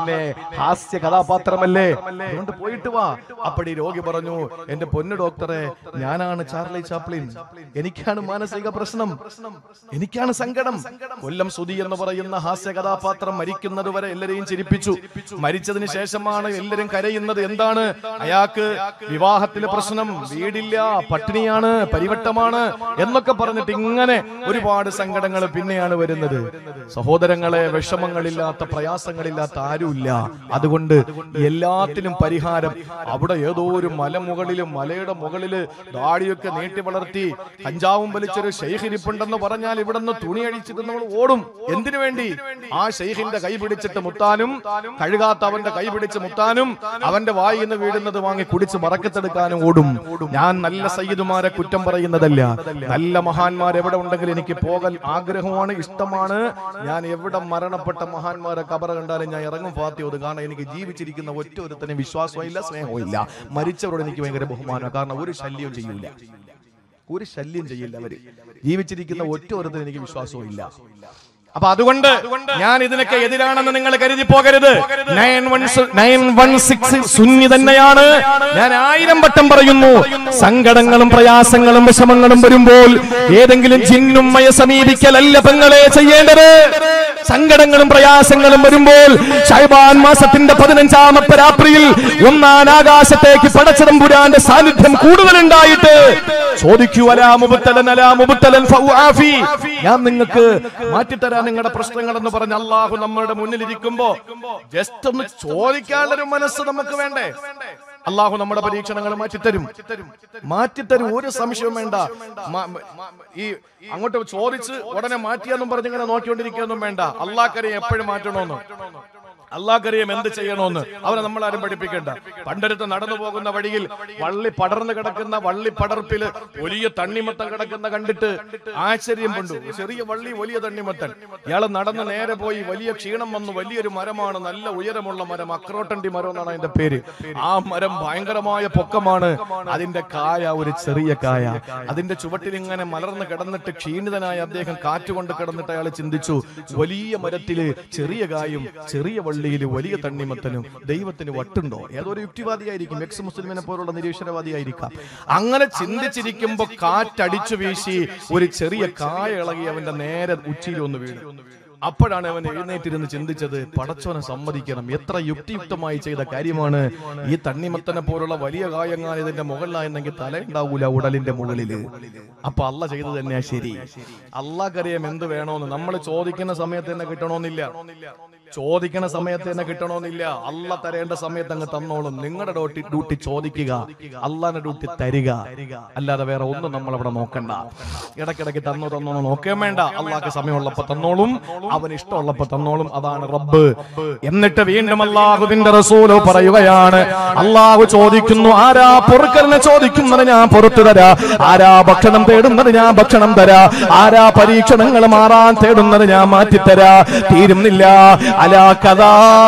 Speaker 1: പിന്നെ ഹാസ്യ കഥാപാത്രമല്ലേ, അതുകൊണ്ട് പോയിട്ട് വാ. അപ്പടി രോഗി പറഞ്ഞു, എന്റെ പൊന്നു ഡോക്ടറെ, ഞാനാണ് ചാർലി ചാപ്ലിൻ, എനിക്കാണ് മാനസിക പ്രശ്നം, എനിക്കാണ് സങ്കടം. കൊല്ലം സുധി എന്ന് പറയുന്ന ഹാസ്യ കഥാപാത്രം മരിക്കുന്നത് വരെ എല്ലാരെയും ചിരിപ്പിച്ചു. മരിച്ചതിന് ശേഷമാണ് എല്ലാരും കരയുന്നത്. എന്താണ്? അയാൾക്ക് വിവാഹത്തിലെ പ്രശ്നം, വീടില്ല, പട്ടിണിയാണ്, പരിവട്ടമാണ് എന്നൊക്കെ പറഞ്ഞിട്ട് ഇങ്ങനെ ഒരുപാട് സങ്കടങ്ങൾ പിന്നെയാണ് വരുന്നത്. സഹോദരങ്ങളെ, വിഷമങ്ങളില്ലാത്ത പ്രയാസങ്ങളില്ലാത്ത ആരുമില്ല. അതുകൊണ്ട് എല്ലാത്തിനും പരിഹാരം അവിടെ ഏതോ ഒരു മലമുകളിലും മലയുടെ മുകളില് ദാടിയൊക്കെ നീട്ടി വളർത്തി കഞ്ചാവും വലിച്ചൊരു ഷെയ്ഖ് ഇരിപ്പുണ്ടെന്ന് പറഞ്ഞാൽ ഇവിടെ നിന്ന് തുണി അഴിച്ചിട്ട് നമ്മൾ ഓടും. എന്തിനു വേണ്ടി? ആ ഷെയ്ഖിന്റെ കൈ പിടിച്ചിട്ട് മുത്താനും, കഴുകാത്ത അവന്റെ കൈ പിടിച്ച് മുത്താനും, അവന്റെ വായിൽ നിന്ന് വീഴുന്നത് വാങ്ങി കുടിച്ച് മറക്കത്തെടുക്കാനും ഓടും. ഞാൻ നല്ല സയ്യിദുമാരെ കുറ്റം പറയുന്നതല്ല, നല്ല മഹാന്മാർ എവിടെ ഉണ്ടെങ്കിൽ എനിക്ക് പോകാൻ ആഗ്രഹമാണ്, ഇഷ്ടമാണ്. ഞാൻ എവിടെ മരണപ്പെട്ട മഹാന്മാരെ കബറ കണ്ടാലും ഞാൻ ഇറങ്ങും ഫാത്തിഹ ഓതും. കാരണം എനിക്ക് ജീവിച്ചിരിക്കുന്ന ഒറ്റ ഒരുത്തനും വിശ്വാസവും ഇല്ല, സ്നേഹവും ഇല്ല. മരിച്ചവരോട് എനിക്ക് ഭയങ്കര ബഹുമാനമാണ്. കാരണം ഒരു ശല്യവും ചെയ്യൂല, ഒരു ശല്യം ചെയ്യില്ല അവര്. ജീവിച്ചിരിക്കുന്ന ഒറ്റ ഒരുത്തനും എനിക്ക് വിശ്വാസവും ഇല്ല. അപ്പൊ അതുകൊണ്ട് ഞാൻ ഇതിനൊക്കെ എതിരാണെന്ന് നിങ്ങൾ കരുതി പോകരുത്. നയൻ വൺ സിക്സ് സുന്നി തന്നെയാണ്. ഞാൻ ആയിരം വട്ടം പറയുന്നു, സങ്കടങ്ങളും പ്രയാസങ്ങളും വിഷമങ്ങളും വരുമ്പോൾ ഏതെങ്കിലും ജിന്നുമ്മയെ സമീപിക്കലല്ല പെങ്ങളെ ചെയ്യേണ്ടത്. സങ്കടങ്ങളും പ്രയാസങ്ങളും വരുമ്പോൾ ശഅബാൻ മാസത്തിന്റെ പതിനഞ്ചാമത്തെ രാത്രിയിൽ ഒന്നാം ആകാശത്തേക്ക് പടച്ചതമ്പുരാന്റെ സാന്നിധ്യം കൂടുതലുണ്ടായിട്ട് ചോദിക്കൂ, അലാ മുബ്തലൻ അലാ മുബ്തലൻ ഫഉആഫി, ഞാൻ നിങ്ങൾക്ക് മാറ്റിത്തരാം നിങ്ങളുടെ പ്രശ്നങ്ങൾ എന്ന് പറഞ്ഞ അള്ളാഹു നമ്മുടെ മുന്നിലിരിക്കുമ്പോ ജസ്റ്റ് ഒന്ന് ചോദിക്കാനുള്ളൊരു മനസ്സ് നമുക്ക് വേണ്ടേ? അള്ളാഹു നമ്മുടെ പരീക്ഷണങ്ങൾ മാറ്റിത്തരും, മാറ്റിത്തരും, ഒരു സംശയവും വേണ്ട. ഈ അങ്ങോട്ട് ചോദിച്ച് ഉടനെ മാറ്റിയെന്നും പറഞ്ഞിങ്ങനെ നോക്കിക്കൊണ്ടിരിക്കുകയൊന്നും വേണ്ട. അള്ളാഹ്ക്കറിയാം എപ്പോഴും മാറ്റണമെന്ന്, അള്ളാഹ്ക്കറിയാം എന്ത് ചെയ്യണമെന്ന്. അവരെ നമ്മളാരും പഠിപ്പിക്കേണ്ട. പണ്ടടുത്ത് നടന്നു പോകുന്ന വഴിയിൽ വള്ളി പടർന്നു കിടക്കുന്ന വള്ളി പടർപ്പില് വലിയ തണ്ണിമത്തൻ കിടക്കുന്ന കണ്ടിട്ട് ആശ്ചര്യം കൊണ്ടു. ചെറിയ വള്ളി, വലിയ തണ്ണിമത്തൻ. ഇയാള് നടന്ന് നേരെ പോയി, വലിയ ക്ഷീണം വന്നു. വലിയൊരു മരമാണ്, നല്ല ഉയരമുള്ള മരം, അക്രോട്ടണ്ടി മരം എന്നാണ് അതിന്റെ പേര്. ആ മരം ഭയങ്കരമായ പൊക്കമാണ്. അതിന്റെ കായ ഒരു ചെറിയ കായ. അതിന്റെ ചുവട്ടിൽ ഇങ്ങനെ മലർന്ന് കിടന്നിട്ട് ക്ഷീണിതനായ അദ്ദേഹം കാറ്റുകൊണ്ട് കിടന്നിട്ട് അയാൾ ചിന്തിച്ചു, വലിയ മരത്തില് ചെറിയ കായും ചെറിയ വള്ളി വലിയ തണ്ണിമത്തനും, ദൈവത്തിന് വട്ടുണ്ടോ? ഏതൊരു യുക്തിവാദിയായിരിക്കും, എക്സ് മുസ്ലിമിനെ പോലുള്ള നിരീശ്വരവാദിയായിരിക്കാം. അങ്ങനെ ചിന്തിച്ചിരിക്കുമ്പോ കാറ്റടിച്ചു വീശി ഒരു ചെറിയ കായ ഇളകി അവന്റെ നേരെ ഉച്ചിയിൽ ഒന്ന് വീണു. അപ്പോഴാണ് അവൻ എഴുന്നേറ്റിരുന്ന് ചിന്തിച്ചത്, പടച്ചോനെ സമ്മതിക്കണം, എത്ര യുക്തിയുക്തമായി ചെയ്ത കാര്യമാണ്. ഈ തണ്ണിമത്തനെ പോലുള്ള വലിയ കായങ്ങൾ ഇതിന്റെ മുകളിലായിരുന്നെങ്കിൽ തല ഉണ്ടാവൂല ഉടലിന്റെ മുകളില്. അപ്പൊ അള്ള ചെയ്തത് തന്നെയാ ശരി. അള്ളാഹ്ക്കറിയാം എന്ത് വേണോന്ന്. നമ്മൾ ചോദിക്കുന്ന സമയത്ത് തന്നെ കിട്ടണമെന്നില്ല, ചോദിക്കുന്ന സമയത്ത് തന്നെ കിട്ടണമെന്നില്ല. അള്ള തരേണ്ട സമയത്ത് അങ്ങ് തന്നോളും. നിങ്ങളുടെ ഡ്യൂട്ടി ഡ്യൂട്ടി ചോദിക്കുക, അള്ളാന്റെ ഡ്യൂട്ടി തരിക, അല്ലാതെ വേറെ ഒന്നും നമ്മൾ അവിടെ നോക്കണ്ട. ഇടയ്ക്കിടയ്ക്ക് തന്നോ തന്നോ നോക്കാൻ വേണ്ട. അള്ളാഹ്ക്ക് സമയമുള്ളപ്പോ തന്നോളും, അവന് ഇഷ്ടമുള്ളപ്പോ തന്നോളും. അതാണ് റബ്ബ്. എന്നിട്ട് വീണ്ടും അള്ളാഹുവിന്റെ റസൂല് പറയുകയാണ്, അള്ളാഹു ചോദിക്കുന്നു, ആരാ പൊറുക്കലിനെ ചോദിക്കുന്നത് ഞാൻ പുറത്തു തരാ, ആരാ ഭക്ഷണം തേടുന്നത് ഞാൻ ഭക്ഷണം തരാ, ആരാ പരീക്ഷണങ്ങൾ മാറാൻ തേടുന്നത് ഞാൻ മാറ്റിത്തരാ. തീരുന്നില്ല. അലാ കഥാ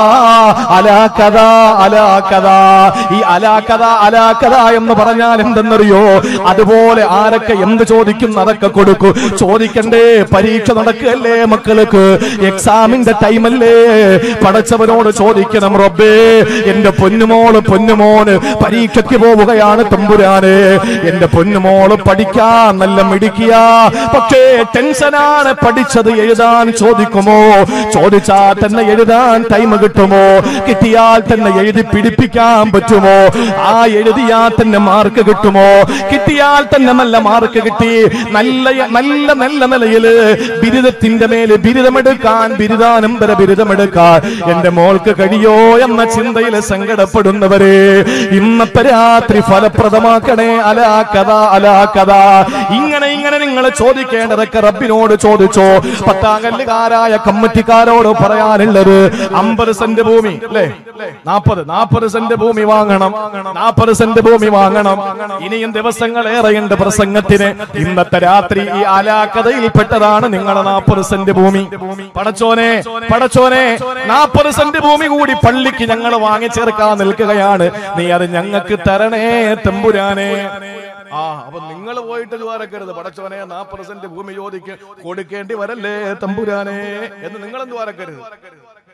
Speaker 1: അലാ കഥാ അലാ കഥാ. ഈ അലാ കഥാ അലാ കഥാ എന്ന് പറഞ്ഞാൽ എന്തെന്നറിയോ? അതുപോലെ ആരൊക്കെ എന്ത് ചോദിക്കും അതൊക്കെ കൊടുക്കൂ. ചോദിക്കണ്ടേ? പരീക്ഷ നടക്കുകയല്ലേ മക്കൾക്ക്, എക്സാമിന്റെ ടൈമല്ലേ? പടച്ചവനോട് ചോദിക്കണം, റബ്ബേ എന്റെ പൊന്നുമോള് പൊന്നുമോന് പരീക്ഷയ്ക്ക് പോവുകയാണ് തമ്പുരാനെ, എന്റെ പൊന്നുമോള് പഠിക്കാൻ നല്ല മിടിക്കുക, പക്ഷേ ടെൻഷനാണ്, പഠിച്ചത് എഴുതാൻ ചോദിക്കുമോ? ചോദിച്ചാൽ തന്നെ എഴുതാൻ ടൈം കിട്ടുമോ? കിട്ടിയാൽ തന്നെ എഴുതി പിടിപ്പിക്കാൻ പറ്റുമോ? ആ എഴുതിയാൽ തന്നെ മാർക്ക് കിട്ടുമോ? കിട്ടിയാൽ തന്നെ നല്ല മാർക്ക് കിട്ടി നല്ല നല്ല നല്ല നിലയില് ബിരുദത്തിന്റെ മേല് ബിരുദമെടുക്കാൻ, ബിരുദാനന്തര ബിരുദമെടുക്കാൻ എന്റെ മോൾക്ക് കഴിയോ എന്ന ചിന്തയിൽ സങ്കടപ്പെടുന്നവരെ ഇന്നത്തെ രാത്രി ഫലപ്രദമാക്കണേ. അലാ കഥ അലാ കഥ. ഇങ്ങനെ ഇങ്ങനെ നിങ്ങൾ ചോദിക്കേണ്ടതൊക്കെ റബ്ബിനോട് ചോദിച്ചോ. പത്താങ്കല്ലുകാരായ കമ്മിറ്റിക്കാരോട് പറയാനുള്ളത്, അമ്പത് സെന്റ് ഭൂമി അല്ലേ, നാപ്പത് നാപ്പത് സെന്റ് ഭൂമി വാങ്ങണം, നാപ്പത് സെന്റ് ഭൂമി വാങ്ങണം. ഇനിയും ദിവസങ്ങൾ ഏറെയുണ്ട് പ്രസംഗത്തിന്. ഇന്നത്തെ രാത്രി ഈ ആലാക്കഥയിൽ പെട്ടതാണ് നിങ്ങളെ നാപ്പത് സെന്റ് ഭൂമി. പടച്ചോനെ പടച്ചോനെ നാപ്പത് സെന്റ് ഭൂമി കൂടി പള്ളിക്ക് ഞങ്ങൾ വാങ്ങിച്ചേർക്കാൻ നിൽക്കുകയാണ്, നീ അത് ഞങ്ങൾക്ക് തരണേ തമ്പുരാനെ. ആ അപ്പൊ നിങ്ങൾ പോയിട്ട് ദ്വാരക്കരുത്, പടച്ചോനെ നാപ്പത് സെന്റ് ഭൂമി ചോദിക്ക കൊടുക്കേണ്ടി വരല്ലേ തമ്പുരാനെ എന്ന് നിങ്ങൾ ദ്വാരക്കരുത്.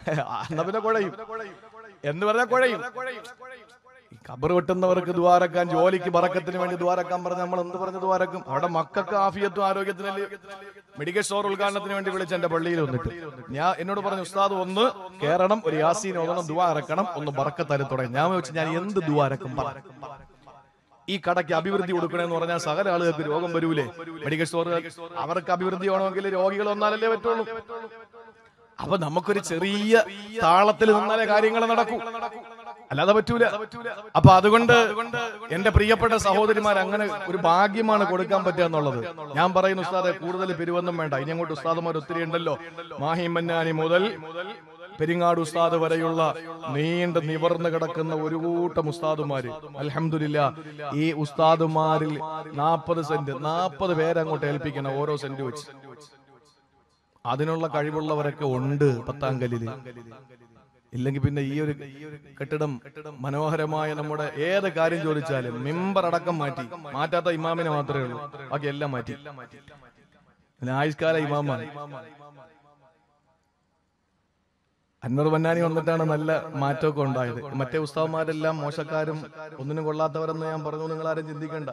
Speaker 1: എന്നാ പിന്നെ കുഴയും എന്ന് പറഞ്ഞാൽ കുഴയും. ഖബർ വെട്ടുന്നവർക്ക് ദ്വാരക്കാൻ, ജോലിക്ക് ബറക്കത്തിന് വേണ്ടി ദ്വാരക്കാൻ പറഞ്ഞ നമ്മൾ എന്ത് പറഞ്ഞ് ദ്വാരക്കും? അവിടെ മക്കൾക്ക് ആഫിയത്തും ആരോഗ്യത്തിനും മെഡിക്കൽ സ്റ്റോർ ഉദ്ഘാടനത്തിന് വേണ്ടി വിളിച്ച് എന്റെ പള്ളിയിൽ വന്നിട്ട് ഞാൻ എന്നോട് പറഞ്ഞു, ഉസ്താദ് ഒന്ന് കേറണം, ഒരു യാസീൻ ഓതണം, ദുആ ഇറക്കണം, ഒന്ന് ബറക്കത്താല് തുടങ്ങി. ഞാൻ വെച്ച് ഞാൻ എന്ത് ദുആ ഇറക്കും? പറ. ഈ കടയ്ക്ക് അഭിവൃദ്ധി കൊടുക്കണമെന്ന് പറഞ്ഞാൽ സകല ആളുകൾക്ക് രോഗം വരൂലേ? മെഡിക്കൽ സ്റ്റോർ അവർക്ക് അഭിവൃദ്ധി വേണമെങ്കിൽ രോഗികൾ വന്നാലല്ലേ പറ്റുള്ളൂ. അപ്പൊ നമുക്കൊരു ചെറിയ താളത്തിൽ നിന്നാലേ കാര്യങ്ങൾ നടക്കൂ, അല്ലാതെ പറ്റൂല. അപ്പൊ അതുകൊണ്ട് എന്റെ പ്രിയപ്പെട്ട സഹോദരിമാർ, അങ്ങനെ ഒരു ഭാഗ്യമാണ് കൊടുക്കാൻ പറ്റുക എന്നുള്ളത്. ഞാൻ പറയുന്നു ഉസ്താദെ, കൂടുതൽ പിരിവൊന്നും വേണ്ട. ഇനി അങ്ങോട്ട് ഉസ്താദുമാർ ഒത്തിരി ഉണ്ടല്ലോ. മാഹി മന്നാനി മുതൽ പെരിങ്ങാട് ഉസ്താദ് വരെയുള്ള നീണ്ട നിവർന്ന് കിടക്കുന്ന ഒരു കൂട്ടം ഉസ്താദുമാര്. അൽഹംദുലില്ലാ, ഈ ഉസ്താദുമാരിൽ നാൽപ്പത് സെന്റ് നാൽപ്പത് പേരെ അങ്ങോട്ട് ഏൽപ്പിക്കണം, ഓരോ സെന്റ് വെച്ച്. അതിനുള്ള കഴിവുള്ളവരൊക്കെ ഉണ്ട് പത്താങ്കലില്. ഇല്ലെങ്കിൽ പിന്നെ ഈ ഒരു കെട്ടിടം മനോഹരമായ നമ്മുടെ ഏത് കാര്യം ചോദിച്ചാലും മിമ്പർ അടക്കം മാറ്റി, മാറ്റാത്ത ഇമാമിനെ മാത്രമേ ഉള്ളൂ, ബാക്കി എല്ലാം മാറ്റി. ആയുഷ്കാല ഇമാമാണ്. അൻവർ പൊന്നാനി വന്നിട്ടാണ് നല്ല മാറ്റമൊക്കെ ഉണ്ടായത്. മറ്റേ ഉസ്താദന്മാരെല്ലാം മോശക്കാരും ഒന്നിനും കൊള്ളാത്തവരെന്ന് ഞാൻ പറഞ്ഞു. നിങ്ങളാരും ചിന്തിക്കണ്ട.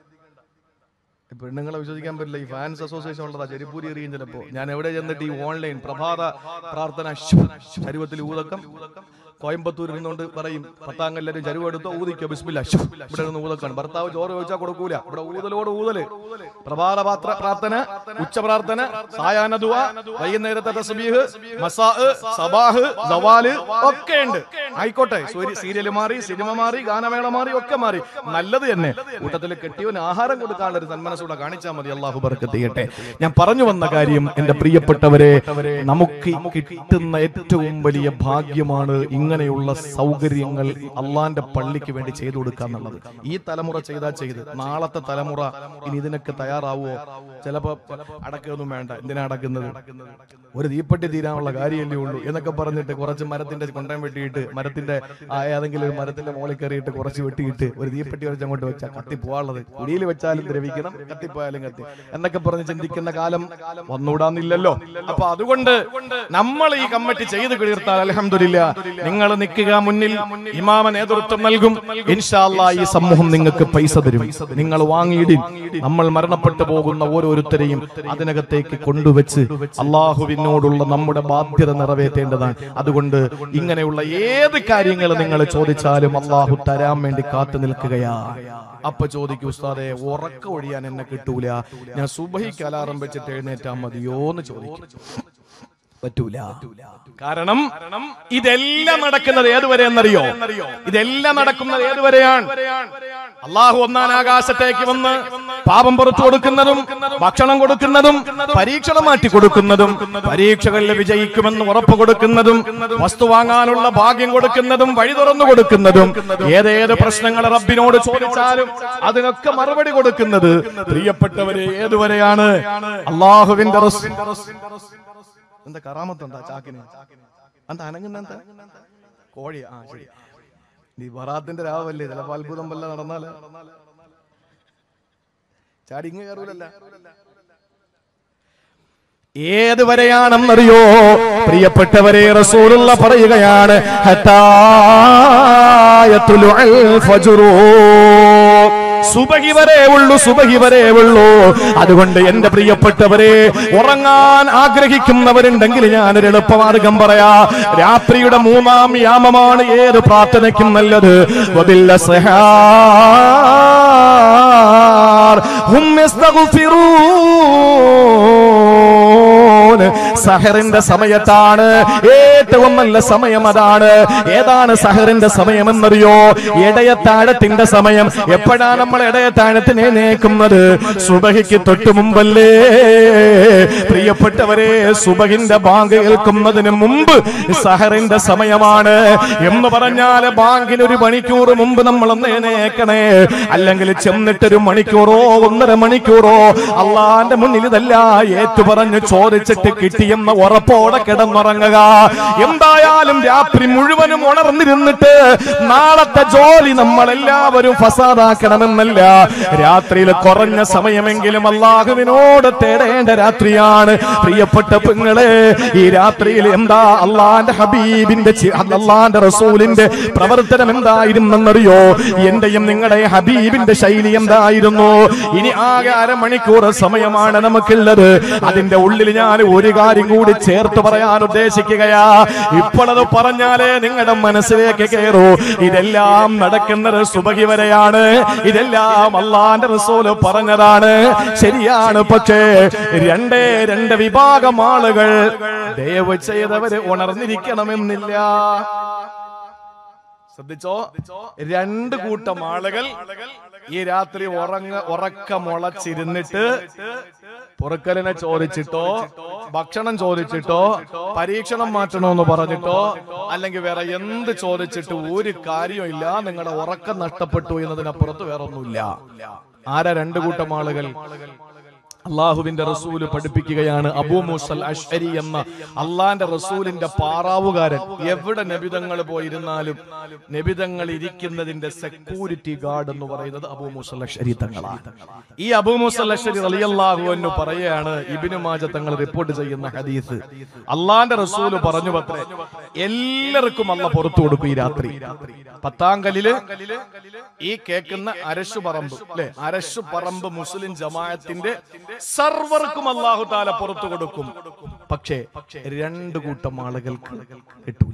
Speaker 1: പെണ്ണുങ്ങളെ വിശ്വസിക്കാൻ പറ്റില്ല. ഈ ഫാൻസ് അസോസിയേഷൻ ഉള്ളതാ, ചെരിപ്പൂരി എറിയും ചിലപ്പോ. ഞാൻ എവിടെ ചെന്നിട്ട് ഈ ഓൺലൈൻ പ്രഭാത പ്രാർത്ഥന ചരുവത്തിൽ ഊതക്കം, കോയമ്പത്തൂരിൽ നിന്നുകൊണ്ട് പറയും, പത്താങ്കല്ലാരും ചരുവ് എടുത്തോ ഊതിക്കോ, ബിസ്മില്ലാ, ഇവിടെ നിന്ന് ഊതക്കാണ്. ഭർത്താവ് ചോറ് ചോദിച്ചാൽ കൊടുക്കൂല, ഇവിടെ ഊതലോട് ഊതല്. പ്രഭാത പ്രാർത്ഥന, ഉച്ച പ്രാർത്ഥന, സായാഹ്ന ദുആ, വൈകുന്നേരത്തെ തസ്ബീഹ്, മസാ, സബാഹ്, സവാല് ഒക്കെ ഉണ്ട്. ആയിക്കോട്ടെ, സീരിയല് മാറി, സിനിമ മാറി, ഗാനമേള മാറി, ഒക്കെ മാറി, നല്ലത് തന്നെ. കൂട്ടത്തിൽ കെട്ടിയവന് ആഹാരം കൊടുക്കാനുള്ള ഒരു സന്മനസ്സൂടെ കാണിച്ചാൽ മതി. അള്ളാഹു ബർക്കത്ത് ചെയ്യട്ടെ. ഞാൻ പറഞ്ഞു വന്ന കാര്യം, എന്റെ പ്രിയപ്പെട്ടവരെ, നമുക്ക് കിട്ടുന്ന ഏറ്റവും വലിയ ഭാഗ്യമാണ് ഇങ്ങനെയുള്ള സൗകര്യങ്ങൾ അള്ളാന്റെ പള്ളിക്ക് വേണ്ടി ചെയ്തു കൊടുക്കുക എന്നുള്ളത്. ഈ തലമുറ ചെയ്താൽ ചെയ്ത്, നാളത്തെ തലമുറ ഇനി ഇതിനൊക്കെ തയ്യാറാവോ? ചിലപ്പോ അടക്കൊന്നും വേണ്ട, എന്തിനാ അടക്കുന്നത്? ഒരു തീപ്പെട്ടി തീരാനുള്ള കാര്യമല്ലേ ഉള്ളൂ എന്നൊക്കെ പറഞ്ഞിട്ട് കുറച്ച് മരത്തിന്റെ കൊണ്ടം വെട്ടിയിട്ട്, മരത്തിന്റെ ഏതെങ്കിലും ഒരു മരത്തിന്റെ മുകളിൽ കയറിയിട്ട് കുറച്ച് വെട്ടിയിട്ട് ഒരു തീപ്പെട്ടി വെച്ച് അങ്ങോട്ട് വെച്ചാൽ കത്തി പോകാനുള്ളത്. കുടിയിൽ വെച്ചാലും ദ്രവിക്കണം, കത്തിപ്പോയാലും കത്തി എന്നൊക്കെ പറഞ്ഞ് ചിന്തിക്കുന്ന കാലം വന്നുകൂടാന്നില്ലല്ലോ. അപ്പൊ അതുകൊണ്ട് നമ്മൾ ഈ കമ്മിറ്റി ചെയ്ത് തീർത്താൽ അൽഹംദുലില്ലാ, നിങ്ങൾ നിൽക്കുക മുന്നിൽ, ഇമാമ നേതൃത്വം നൽകും. ഇൻഷാ അല്ലാഹ് ഈ സമൂഹം നിങ്ങൾക്ക് പൈസ തരും, നിങ്ങൾ വാങ്ങിയിടും. നമ്മൾ മരണപ്പെട്ടു പോകുന്ന ഓരോരുത്തരെയും അതിനകത്തേക്ക് കൊണ്ടുവച്ച് അള്ളാഹുവിനോടുള്ള നമ്മുടെ ബാധ്യത നിറവേറ്റേണ്ടതാണ്. അതുകൊണ്ട് ഇങ്ങനെയുള്ള ഏത് കാര്യങ്ങൾ നിങ്ങൾ ചോദിച്ചാലും അള്ളാഹു തരാൻ വേണ്ടി കാത്തു നിൽക്കുകയാ. അപ്പൊ ചോദിക്കൂ, ഉസ്താദെ ഉറക്ക ഒഴിയാൻ എന്നെ കിട്ടൂല, ഞാൻ സുബഹിക്ക് അലാറം വെച്ചിട്ട് എഴുന്നേറ്റാ മതിയോ എന്ന് ചോദിക്കും. പറ്റൂല. കാരണം ഇതെല്ലാം നടക്കുന്നത് ഏതുവരെ എന്നറിയോ? ഇതെല്ലാം നടക്കുന്നത് ഏതുവരെയാണ്? അള്ളാഹു ഒന്നാം ആകാശത്തേക്ക് വന്ന് പാപം പുറത്തു കൊടുക്കുന്നതും ഭക്ഷണം കൊടുക്കുന്നതും പരീക്ഷണം മാറ്റി കൊടുക്കുന്നതും പരീക്ഷകളിൽ വിജയിക്കുമെന്ന് ഉറപ്പ് കൊടുക്കുന്നതും വസ്തു വാങ്ങാനുള്ള ഭാഗ്യം കൊടുക്കുന്നതും വഴി തുറന്നു കൊടുക്കുന്നതും ഏതേത് പ്രശ്നങ്ങൾ റബ്ബിനോട് ചോദിച്ചാലും അതിനൊക്കെ മറുപടി കൊടുക്കുന്നത് പ്രിയപ്പെട്ടവരെ ഏതുവരെയാണ്? അള്ളാഹുവിന്റെ റസൂൽ. എന്താ കറാമത്തുണ്ടാ ചാക്കിന്? എന്താ അനങ്ങുന്ന? എന്താ കോഴി? ആ ശരി, നീ ബറാത്തിന്റെ രാവല്ലേ, ചിലപ്പോ അത്ഭുതം വല്ല നടന്നാല് ചാടി ഇങ്ങ് കയറൂലല്ല. ഏതുവരെയാണെന്നറിയോ പ്രിയപ്പെട്ടവരെ? റസൂലുള്ള പറയുകയാണ്, സുബഹി വരെ ഉള്ളൂ, സുബഹി വരെ ഉള്ളൂ. അതുകൊണ്ട് എന്റെ പ്രിയപ്പെട്ടവരെ, ഉറങ്ങാൻ ആഗ്രഹിക്കുന്നവരുണ്ടെങ്കിൽ ഞാനൊരു എളുപ്പമാർഗം പറയാ. രാത്രിയുടെ മൂന്നാം യാമമാണ് ഏത് പ്രാർത്ഥനയ്ക്കും നല്ലത്. സഹറിന്റെ സമയത്താണ് ഏറ്റവും നല്ല സമയം. അതാണ്. ഏതാണ് സഹറിന്റെ സമയം എന്നറിയോ? ഇടയത്താഴത്തിന്റെ സമയം. എപ്പോഴാണ് നമ്മൾ ഇടയത്താഴത്തിനെ നേക്കുന്നത്? സുബഹിക്ക് തൊട്ടു മുമ്പല്ലേ പ്രിയപ്പെട്ടവരെ? സുബഹിന്റെ ബാങ്ക് കേൾക്കുന്നതിന് മുമ്പ് സഹറിന്റെ സമയമാണ് എന്ന് പറഞ്ഞാൽ ബാങ്കിന് ഒരു മണിക്കൂർ മുമ്പ് നമ്മൾ നേക്കണേ. അല്ലെങ്കിൽ ചെന്നിട്ടൊരു മണിക്കൂറോ ഒന്നര മണിക്കൂറോ അള്ളാന്റെ മുന്നിൽ ഇതല്ല ഏറ്റു പറഞ്ഞ് ചോദിച്ചിട്ട് കിട്ടിയ ചെയ്യുന്ന ഉറപ്പോടെ കിടന്നുറങ്ങുക. എന്തായാലും രാത്രി മുഴുവനും ഉണർന്നിരുന്നിട്ട് നാളത്തെ ജോലി നമ്മളെല്ലാവരും ഫസാദാക്കണമെന്നല്ല. രാത്രിയിൽ കുറഞ്ഞ സമയമെങ്കിലും അള്ളാഹുവിനോട് തേടേണ്ട രാത്രിയാണ്. പ്രിയപ്പെട്ട പെങ്ങളെ, ഈ രാത്രിയിൽ എന്താ അള്ളാന്റെ ഹബീബിന്റെ അള്ളാന്റെ റസൂലിന്റെ പ്രവർത്തനം എന്തായിരുന്നെന്നറിയോ? എന്റെയും നിങ്ങളുടെ ഹബീബിന്റെ ശൈലി എന്തായിരുന്നു? ഇനി ആകെ അരമണിക്കൂർ സമയമാണ് നമുക്കുള്ളത്. അതിന്റെ ഉള്ളിൽ ഞാൻ ഒരു കാര്യം കൂടി ചേർത്ത് പറയാൻ ഉദ്ദേശിക്കുകയാ. ഇപ്പോഴത് പറഞ്ഞാലേ നിങ്ങളുടെ മനസ്സിലേക്ക് കയറൂ. ഇതെല്ലാം നടക്കുന്നത് സുബഹി വരെയാണ്. ഇതെല്ലാം അള്ളാന്റെ റസൂല് പറഞ്ഞതാണ്, ശരിയാണ്. പക്ഷേ രണ്ടേ രണ്ട് വിഭാഗം ആളുകൾ ദയവ് ചെയ്തവര് ഉണർന്നിരിക്കണമെന്നില്ല. ശ്രദ്ധിച്ചോ, രണ്ട് കൂട്ടം ആളുകൾ ഈ രാത്രി ഉറങ്ങ ഉറക്കമുളച്ചിരുന്നിട്ട് പൊറുക്കലിനെ ചോദിച്ചിട്ടോ ഭക്ഷണം ചോദിച്ചിട്ടോ പരീക്ഷണം മാറ്റണമെന്ന് പറഞ്ഞിട്ടോ അല്ലെങ്കിൽ വേറെ എന്ത് ചോദിച്ചിട്ട് ഒരു കാര്യമില്ല, നിങ്ങളുടെ ഉറക്കം നഷ്ടപ്പെട്ടു എന്നതിനപ്പുറത്ത് വേറെ ഒന്നുമില്ല. ആരാ രണ്ട് കൂട്ടം ആളുകൾ? അള്ളാഹുവിന്റെ റസൂല് പഠിപ്പിക്കുകയാണ്. അബൂ മൂസൽ അശ്അരി എന്ന അള്ളാന്റെ റസൂലിന്റെ പാറാവുകാരൻ എവിടെ നബിതങ്ങൾ പോയിരുന്നാലും നബിതങ്ങൾ ഇരിക്കുന്നതിന്റെ സെക്യൂരിറ്റി ഗാർഡ് എന്ന് പറയുന്നത് അബൂ മൂസൽ അശ്അരി തങ്ങളാണ്. ഈ അബൂ മൂസൽ അശ്അരി റളിയല്ലാഹു അൻഹു പറയാണ്, ഇബ്നു മാജ തങ്ങൾ റിപ്പോർട്ട് ചെയ്യുന്ന ഹദീസ്, അള്ളാന്റെ റസൂല് പറഞ്ഞു പത്രേ, എല്ലാവർക്കും അള്ളാഹ് പുറത്തു കൊടുക്കും ഈ രാത്രി. പത്താങ്കലില് ഈ കേൾക്കുന്ന അരശു പറമ്പ് അല്ലെ, അരശു പറമ്പ് മുസ്ലിം ജമാഅത്തിന്റെ സർവർക്കും അല്ലാഹു തആല പുറത്തു കൊടുക്കും. പക്ഷേ രണ്ട് കൂട്ടം ആളുകൾക്ക് കിട്ടൂല.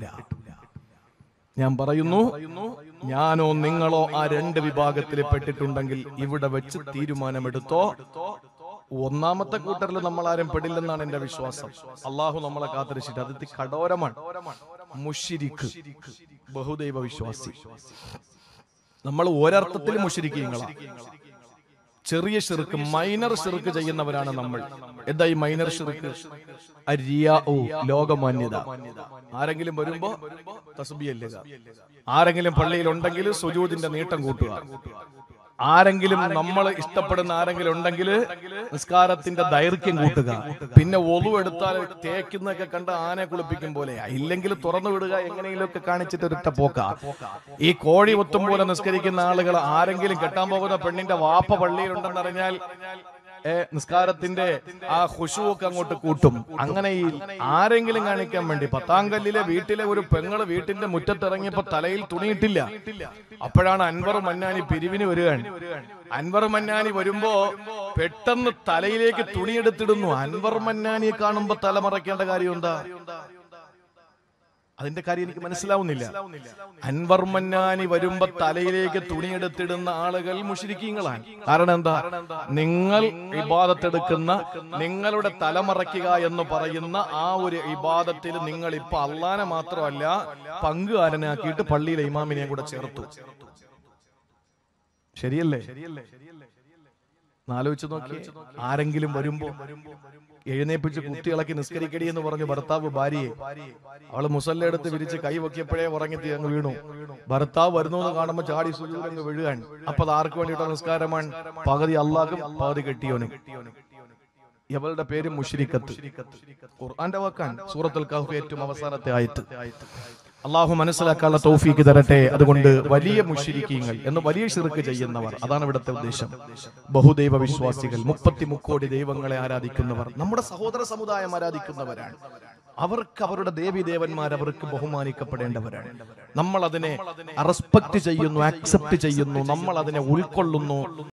Speaker 1: ഞാൻ പറയുന്നു, ഞാനോ നിങ്ങളോ ആ രണ്ട് വിഭാഗത്തിൽ പെട്ടിട്ടുണ്ടെങ്കിൽ ഇവിടെ വെച്ച് തീരുമാനമെടുത്തോ. ഒന്നാമത്തെ കൂട്ടറിൽ നമ്മൾ ആരും പെടില്ലെന്നാണ് എന്റെ വിശ്വാസം. അള്ളാഹു നമ്മളെ കാത്തിരക്ഷിട്ട് അത് കടോരമാണ്. മുശ്രിക്ക്, ബഹുദൈവ വിശ്വാസി. നമ്മൾ ഒരർത്ഥത്തിൽ മുശ്രിക്കീങ്ങളാണ്. ചെറിയ ശിർക്ക്, മൈനർ ശിർക്ക് ചെയ്യുന്നവരാണ് നമ്മൾ. എന്താ ഈ മൈനർ ശിർക്ക്? അരിയാഉ, ലോകമാന്യത. ആരെങ്കിലും വരുമ്പോ തസ്ബീഹ് ചെല്ലുക, ആരെങ്കിലും പള്ളിയിൽ ഉണ്ടെങ്കിൽ സുജൂദിന്റെ നീട്ടം കൂട്ടുക, ആരെങ്കിലും നമ്മൾ ഇഷ്ടപ്പെടുന്ന ആരെങ്കിലും ഉണ്ടെങ്കിൽ നിസ്കാരത്തിന്റെ ദൈർഘ്യം കൂട്ടുക, പിന്നെ ഒളു എടുത്താൽ തേക്കുന്നൊക്കെ കണ്ട് ആനെ കുളിപ്പിക്കും പോലെ, ഇല്ലെങ്കിൽ തുറന്നു വിടുക, എങ്ങനെയെങ്കിലുമൊക്കെ കാണിച്ചിട്ട് ഒരൊറ്റ പോക്ക. ഈ കോഴി ഒത്തും പോലെ നിസ്കരിക്കുന്ന ആളുകൾ ആരെങ്കിലും കെട്ടാൻ പോകുന്ന പെണ്ണിന്റെ വാപ്പ പള്ളിയിലുണ്ടെന്നറിഞ്ഞാൽ നിസ്കാരത്തിന്റെ ആ ഖുശൂക്ക് അങ്ങോട്ട് കൂട്ടും. അങ്ങനെ ഈ ആരെങ്കിലും കാണിക്കാൻ വേണ്ടി പത്താങ്കല്ലിലെ വീട്ടിലെ ഒരു പെങ്ങള് വീട്ടിന്റെ മുറ്റത്തിറങ്ങിയപ്പോ തലയിൽ തുണിയിട്ടില്ല. അപ്പോഴാണ് അൻവർ മന്നാനി പിരിവിന് വരികയാണ്. അൻവർ മന്നാനി വരുമ്പോ പെട്ടെന്ന് തലയിലേക്ക് തുണിയെടുത്തിടുന്നു. അൻവർ മന്നാനിയെ കാണുമ്പോ തല മറയ്ക്കേണ്ട കാര്യം എന്താ? അതിന്റെ കാര്യം എനിക്ക് മനസ്സിലാവുന്നില്ല. അൻവർ മന്നാനി വരുമ്പോ തലയിലേക്ക് തുണിയെടുത്തിടുന്ന ആളുകൾ മുശ്രിക്കീങ്ങളാണ്. കാരണം എന്താ? നിങ്ങൾ ഇബാദത്തെടുക്കുന്ന, നിങ്ങളുടെ തലമറയ്ക്കുക എന്ന് പറയുന്ന ആ ഒരു ഇബാദത്തിൽ നിങ്ങൾ ഇപ്പൊ അള്ളാനെ മാത്രമല്ല പങ്കുകാരനാക്കിയിട്ട് പള്ളിയിലെ ഇമാമിനെയും കൂടെ ചേർത്തു. ശരിയല്ലേ? ആലോചിച്ച് നോക്കി. ആരെങ്കിലും വരുമ്പോ എഴുന്നേപ്പിച്ച് കുത്തിയിളക്കി നിസ്കരിക്കടി എന്ന് പറഞ്ഞു ഭർത്താവ് ഭാര്യയെ, അവള് മുസല്ല എടുത്ത് വിരിച്ച് കൈ വെക്കിയപ്പോഴേ ഉറങ്ങി അങ്ങ് വീണു. ഭർത്താവ് വരുന്നു എന്ന് കാണുമ്പോ ചാടി സുജൂദ് വീഴുകയാണ്. അപ്പൊ അത് ആർക്ക് വേണ്ടിയിട്ടുള്ള നിസ്കാരമാണ്? പകുതി അള്ളാഹും പകുതി കെട്ടിയോനും. ഇവളുടെ പേര് മുശ്രിക്കത്ത്. ഖുർആന്റെ വാക്കാൻ, സൂറത്തുൽ കഹ്ഫ് ഏറ്റവും അവസാനത്തെ ആയത്ത്. അള്ളാഹു മനസ്സിലാക്കാനുള്ള തൗഫീക്ക് തരട്ടെ. അതുകൊണ്ട് വലിയ മുശ്രിക്കീങ്ങൾ എന്ന് വലിയ ശിർക്ക് ചെയ്യുന്നവർ, അതാണ് ഇവിടുത്തെ ഉദ്ദേശം. ബഹുദൈവ വിശ്വാസികൾ, മുപ്പത്തി മുക്കോടി ദൈവങ്ങളെ ആരാധിക്കുന്നവർ, നമ്മുടെ സഹോദര സമുദായം ആരാധിക്കുന്നവരാണ്. അവർക്ക് അവരുടെ ദേവി ദേവന്മാർ അവർക്ക് ബഹുമാനിക്കപ്പെടേണ്ടവരാണ്. നമ്മൾ അതിനെ റെസ്പെക്ട് ചെയ്യുന്നു, അക്സെപ്റ്റ് ചെയ്യുന്നു, നമ്മൾ അതിനെ ഉൾക്കൊള്ളുന്നു.